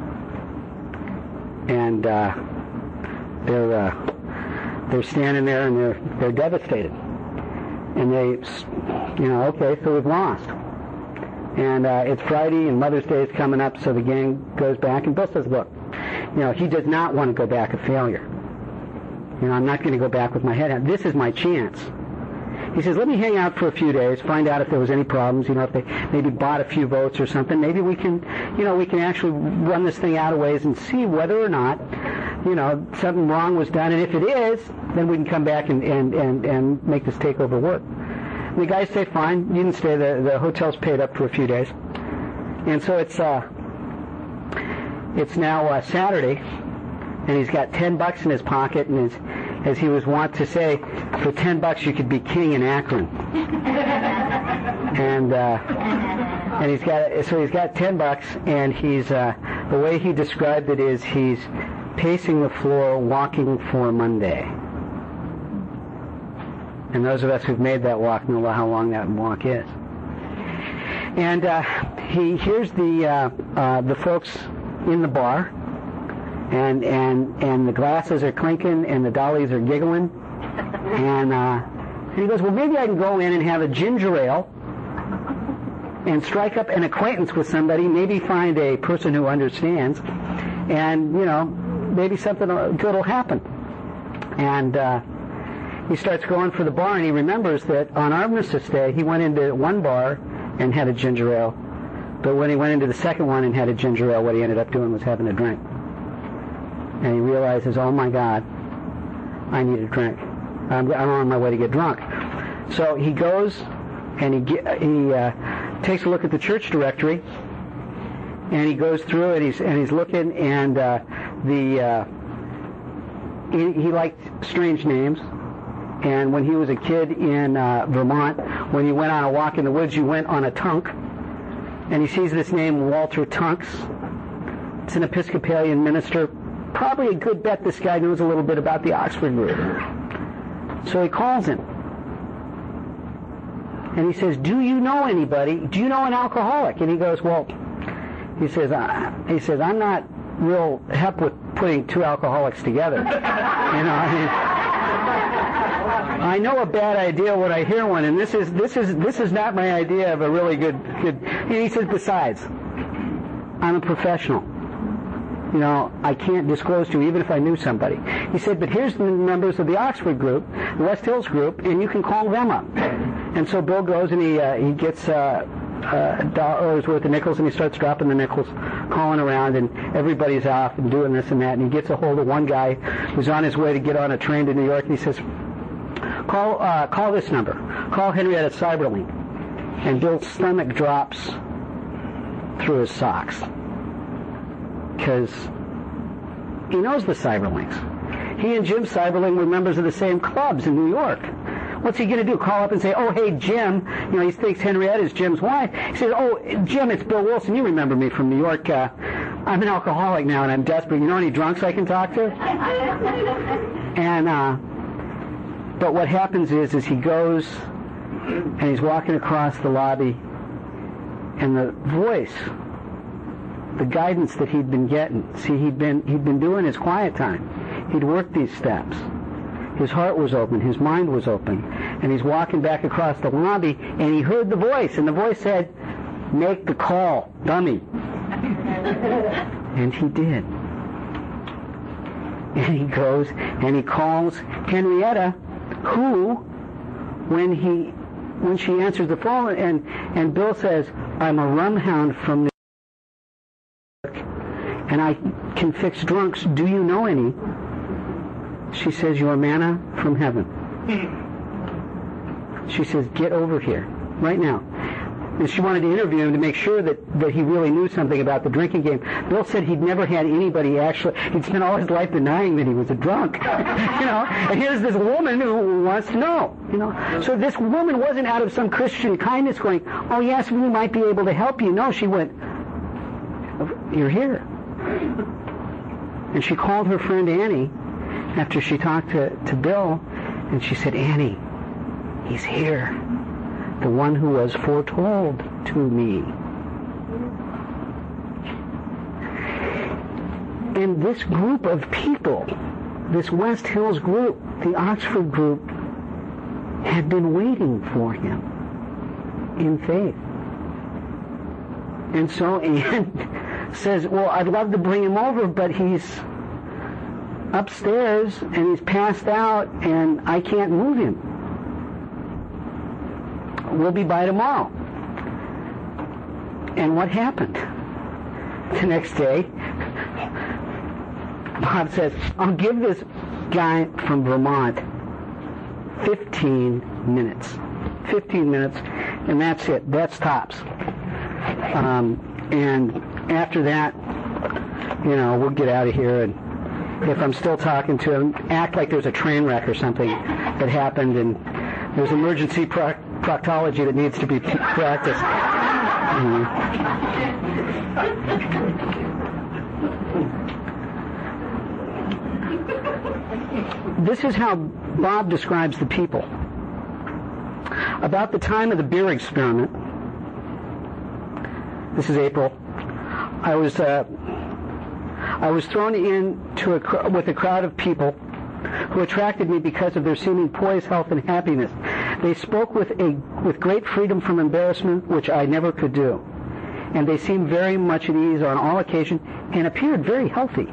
And uh, they're uh, they're standing there, and they're they're devastated. And they, you know, okay, so we've lost. And uh, it's Friday, and Mother's Day is coming up, so the gang goes back, and Bill says, look, you know, he does not want to go back a failure. You know, I'm not going to go back with my head out. This is my chance. He says, let me hang out for a few days, find out if there was any problems, you know, if they maybe bought a few votes or something. Maybe we can, you know, we can actually run this thing out of ways and see whether or not, you know, something wrong was done. And if it is, then we can come back and, and, and, and make this takeover work. And the guys say, fine, you can stay. The, the hotel's paid up for a few days. And so it's, uh, it's now uh, Saturday, and he's got ten bucks in his pocket, and his, as he was wont to say, for ten bucks you could be king in Akron. and uh, and he's got so he's got ten bucks, and he's uh, the way he described it is he's pacing the floor, walking for Monday. And those of us who've made that walk know how long that walk is. And uh, he hears the uh, uh, the folks in the bar. And, and and the glasses are clinking and the dollies are giggling. And, uh, and he goes, well, maybe I can go in and have a ginger ale and strike up an acquaintance with somebody, maybe find a person who understands, and, you know, maybe something good will happen. And uh, he starts going for the bar, and he remembers that on Armistice Day, he went into one bar and had a ginger ale. But when he went into the second one and had a ginger ale, what he ended up doing was having a drink. And he realizes, oh my God, I need a drink. I'm, I'm on my way to get drunk. So he goes and he get, he uh, takes a look at the church directory, and he goes through it. He's and he's looking, and uh, the uh, he, he liked strange names. And when he was a kid in uh, Vermont, when you went on a walk in the woods, you went on a tunk. And he sees this name, Walter Tunks. It's an Episcopalian minister. Probably a good bet this guy knows a little bit about the Oxford group. So he calls him. And he says, do you know anybody? Do you know an alcoholic? And he goes, well, he says, uh, he says, I'm not real hep with putting two alcoholics together. You know, I mean, I know a bad idea when I hear one, and this is this is this is not my idea of a really good good. And he says, besides, I'm a professional. You know, I can't disclose to you even if I knew somebody. He said, but here's the members of the Oxford group, the West Hills group, and you can call them up. And so Bill goes and he uh, he gets uh, uh, dollars worth of nickels, and he starts dropping the nickels, calling around, and everybody's off and doing this and that. And he gets a hold of one guy who's on his way to get on a train to New York, and he says, call uh, call this number. Call Henrietta Seiberling. And Bill's stomach drops through his socks, because he knows the Seiberlings. He and Jim Seiberling were members of the same clubs in New York. What's he going to do? Call up and say, oh, hey, Jim. You know, he thinks Henrietta is Jim's wife. He says, oh, Jim, it's Bill Wilson. You remember me from New York. Uh, I'm an alcoholic now, and I'm desperate. You know any drunks I can talk to? And, uh, but what happens is, is he goes, and he's walking across the lobby, and the voice, the guidance that he'd been getting, see, he'd been he'd been doing his quiet time. He'd worked these steps. His heart was open, his mind was open, and he's walking back across the lobby, and he heard the voice, and the voice said, make the call, dummy. And he did. And he goes, and he calls Henrietta, who, when he when she answers the phone, and, and Bill says, I'm a rum hound from New York, and I can fix drunks. Do you know any? She says, you're manna from heaven. She says, get over here, right now. And she wanted to interview him to make sure that, that he really knew something about the drinking game. Bill said he'd never had anybody actually, he'd spent all his life denying that he was a drunk. You know, and here's this woman who wants to know, you know. So this woman wasn't out of some Christian kindness going, oh yes, we might be able to help you. No, she went, you're here. And she called her friend Annie after she talked to, to Bill, and she said, Annie, he's here. The one who was foretold to me. And this group of people, this West Hills group, the Oxford group, had been waiting for him in faith. And so Anne says, well, I'd love to bring him over, but he's upstairs and he's passed out and I can't move him. We'll be by tomorrow. And what happened? The next day, Bob says, I'll give this guy from Vermont fifteen minutes. fifteen minutes, and that's it. That's tops. Um, and after that, you know, we'll get out of here, and if I'm still talking to him, act like there's a train wreck or something that happened, and there's emergency pro- proctology that needs to be practiced. Mm-hmm. This is how Bob describes the people. About the time of the beer experiment, this is April, I was uh, I was thrown into a cr- with a crowd of people who attracted me because of their seeming poise, health, and happiness. They spoke with a with great freedom from embarrassment, which I never could do. And they seemed very much at ease on all occasions and appeared very healthy.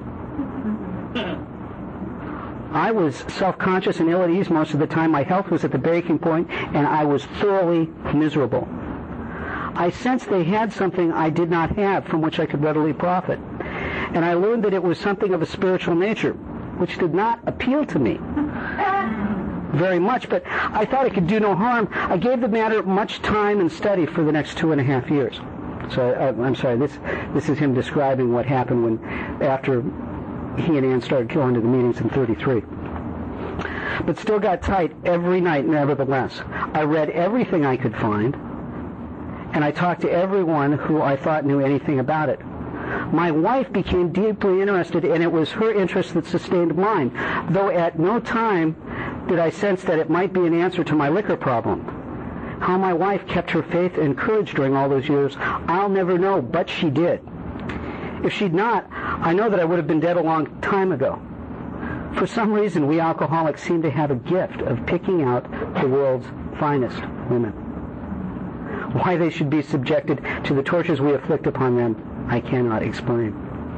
I was self-conscious and ill at ease most of the time. My health was at the breaking point, and I was thoroughly miserable. I sensed they had something I did not have from which I could readily profit. And I learned that it was something of a spiritual nature, which did not appeal to me very much, but I thought it could do no harm. I gave the matter much time and study for the next two and a half years. So uh, I'm sorry, this this is him describing what happened when, after he and Ann started going to the meetings in thirty-three. But still got tight every night, nevertheless. I read everything I could find, and I talked to everyone who I thought knew anything about it. My wife became deeply interested, and it was her interest that sustained mine, though at no time did I sense that it might be an answer to my liquor problem. How my wife kept her faith and courage during all those years, I'll never know, but she did. If she'd not, I know that I would have been dead a long time ago. For some reason, we alcoholics seem to have a gift of picking out the world's finest women. Why they should be subjected to the tortures we inflict upon them, I cannot explain.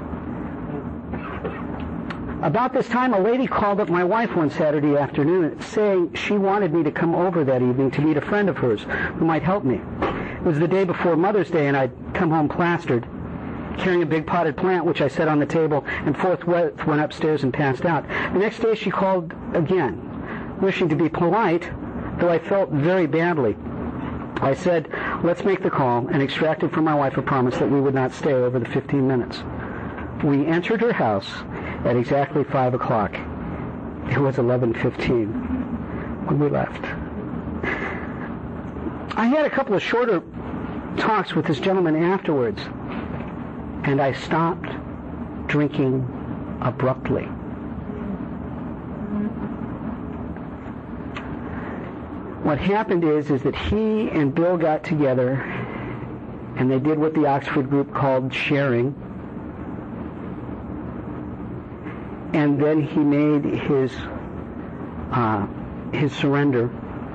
About this time, a lady called up my wife one Saturday afternoon saying she wanted me to come over that evening to meet a friend of hers who might help me. It was the day before Mother's Day, and I'd come home plastered, carrying a big potted plant, which I set on the table, and forthwith went upstairs and passed out. The next day she called again, wishing to be polite, though I felt very badly. I said, let's make the call, and extracted from my wife a promise that we would not stay over the fifteen minutes. We entered her house at exactly five o'clock. It was eleven fifteen when we left. I had a couple of shorter talks with this gentleman afterwards, and I stopped drinking abruptly. What happened is, is that he and Bill got together, and they did what the Oxford group called sharing, and then he made his uh, his surrender.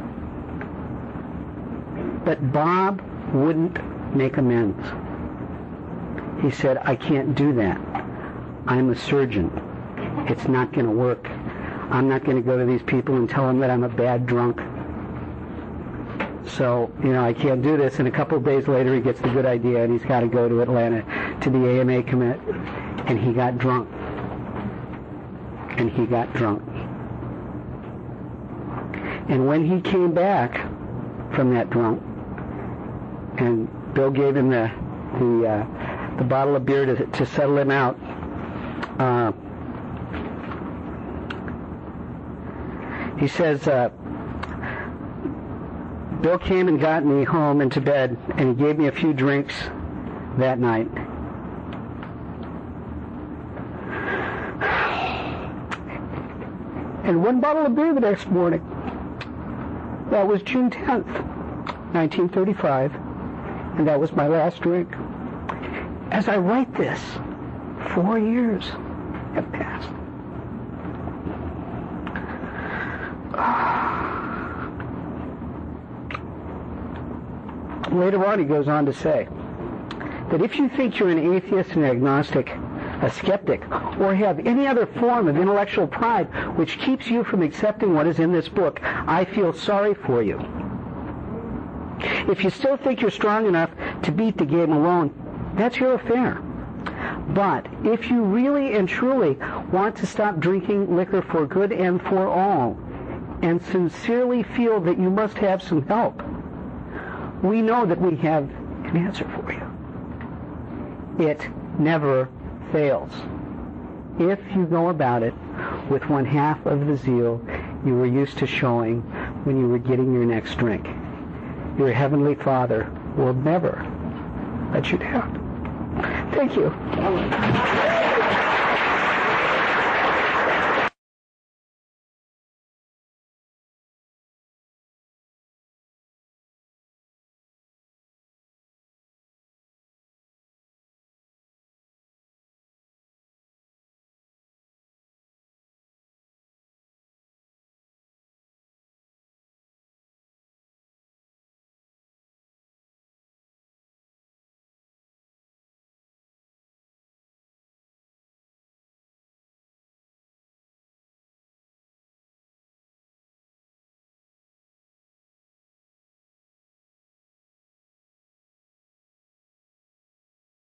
But Bob wouldn't make amends. He said, I can't do that. I'm a surgeon. It's not going to work. I'm not going to go to these people and tell them that I'm a bad drunk. So, you know, I can't do this. And a couple of days later, he gets the good idea, and he's got to go to Atlanta to the A M A commit. And he got drunk. And he got drunk. And when he came back from that drunk, and Bill gave him the the uh, the bottle of beer to, to settle him out, uh, he says, uh, Bill came and got me home and to bed, and he gave me a few drinks that night. And one bottle of beer the next morning. That was June tenth, nineteen thirty-five, and that was my last drink. As I write this, four years have passed. Later on, he goes on to say that if you think you're an atheist and agnostic, a skeptic, or have any other form of intellectual pride which keeps you from accepting what is in this book, I feel sorry for you. If you still think you're strong enough to beat the game alone, that's your affair. But if you really and truly want to stop drinking liquor for good and for all, and sincerely feel that you must have some help, we know that we have an answer for you. It never fails. If you go about it with one half of the zeal you were used to showing when you were getting your next drink, your Heavenly Father will never let you down. Thank you.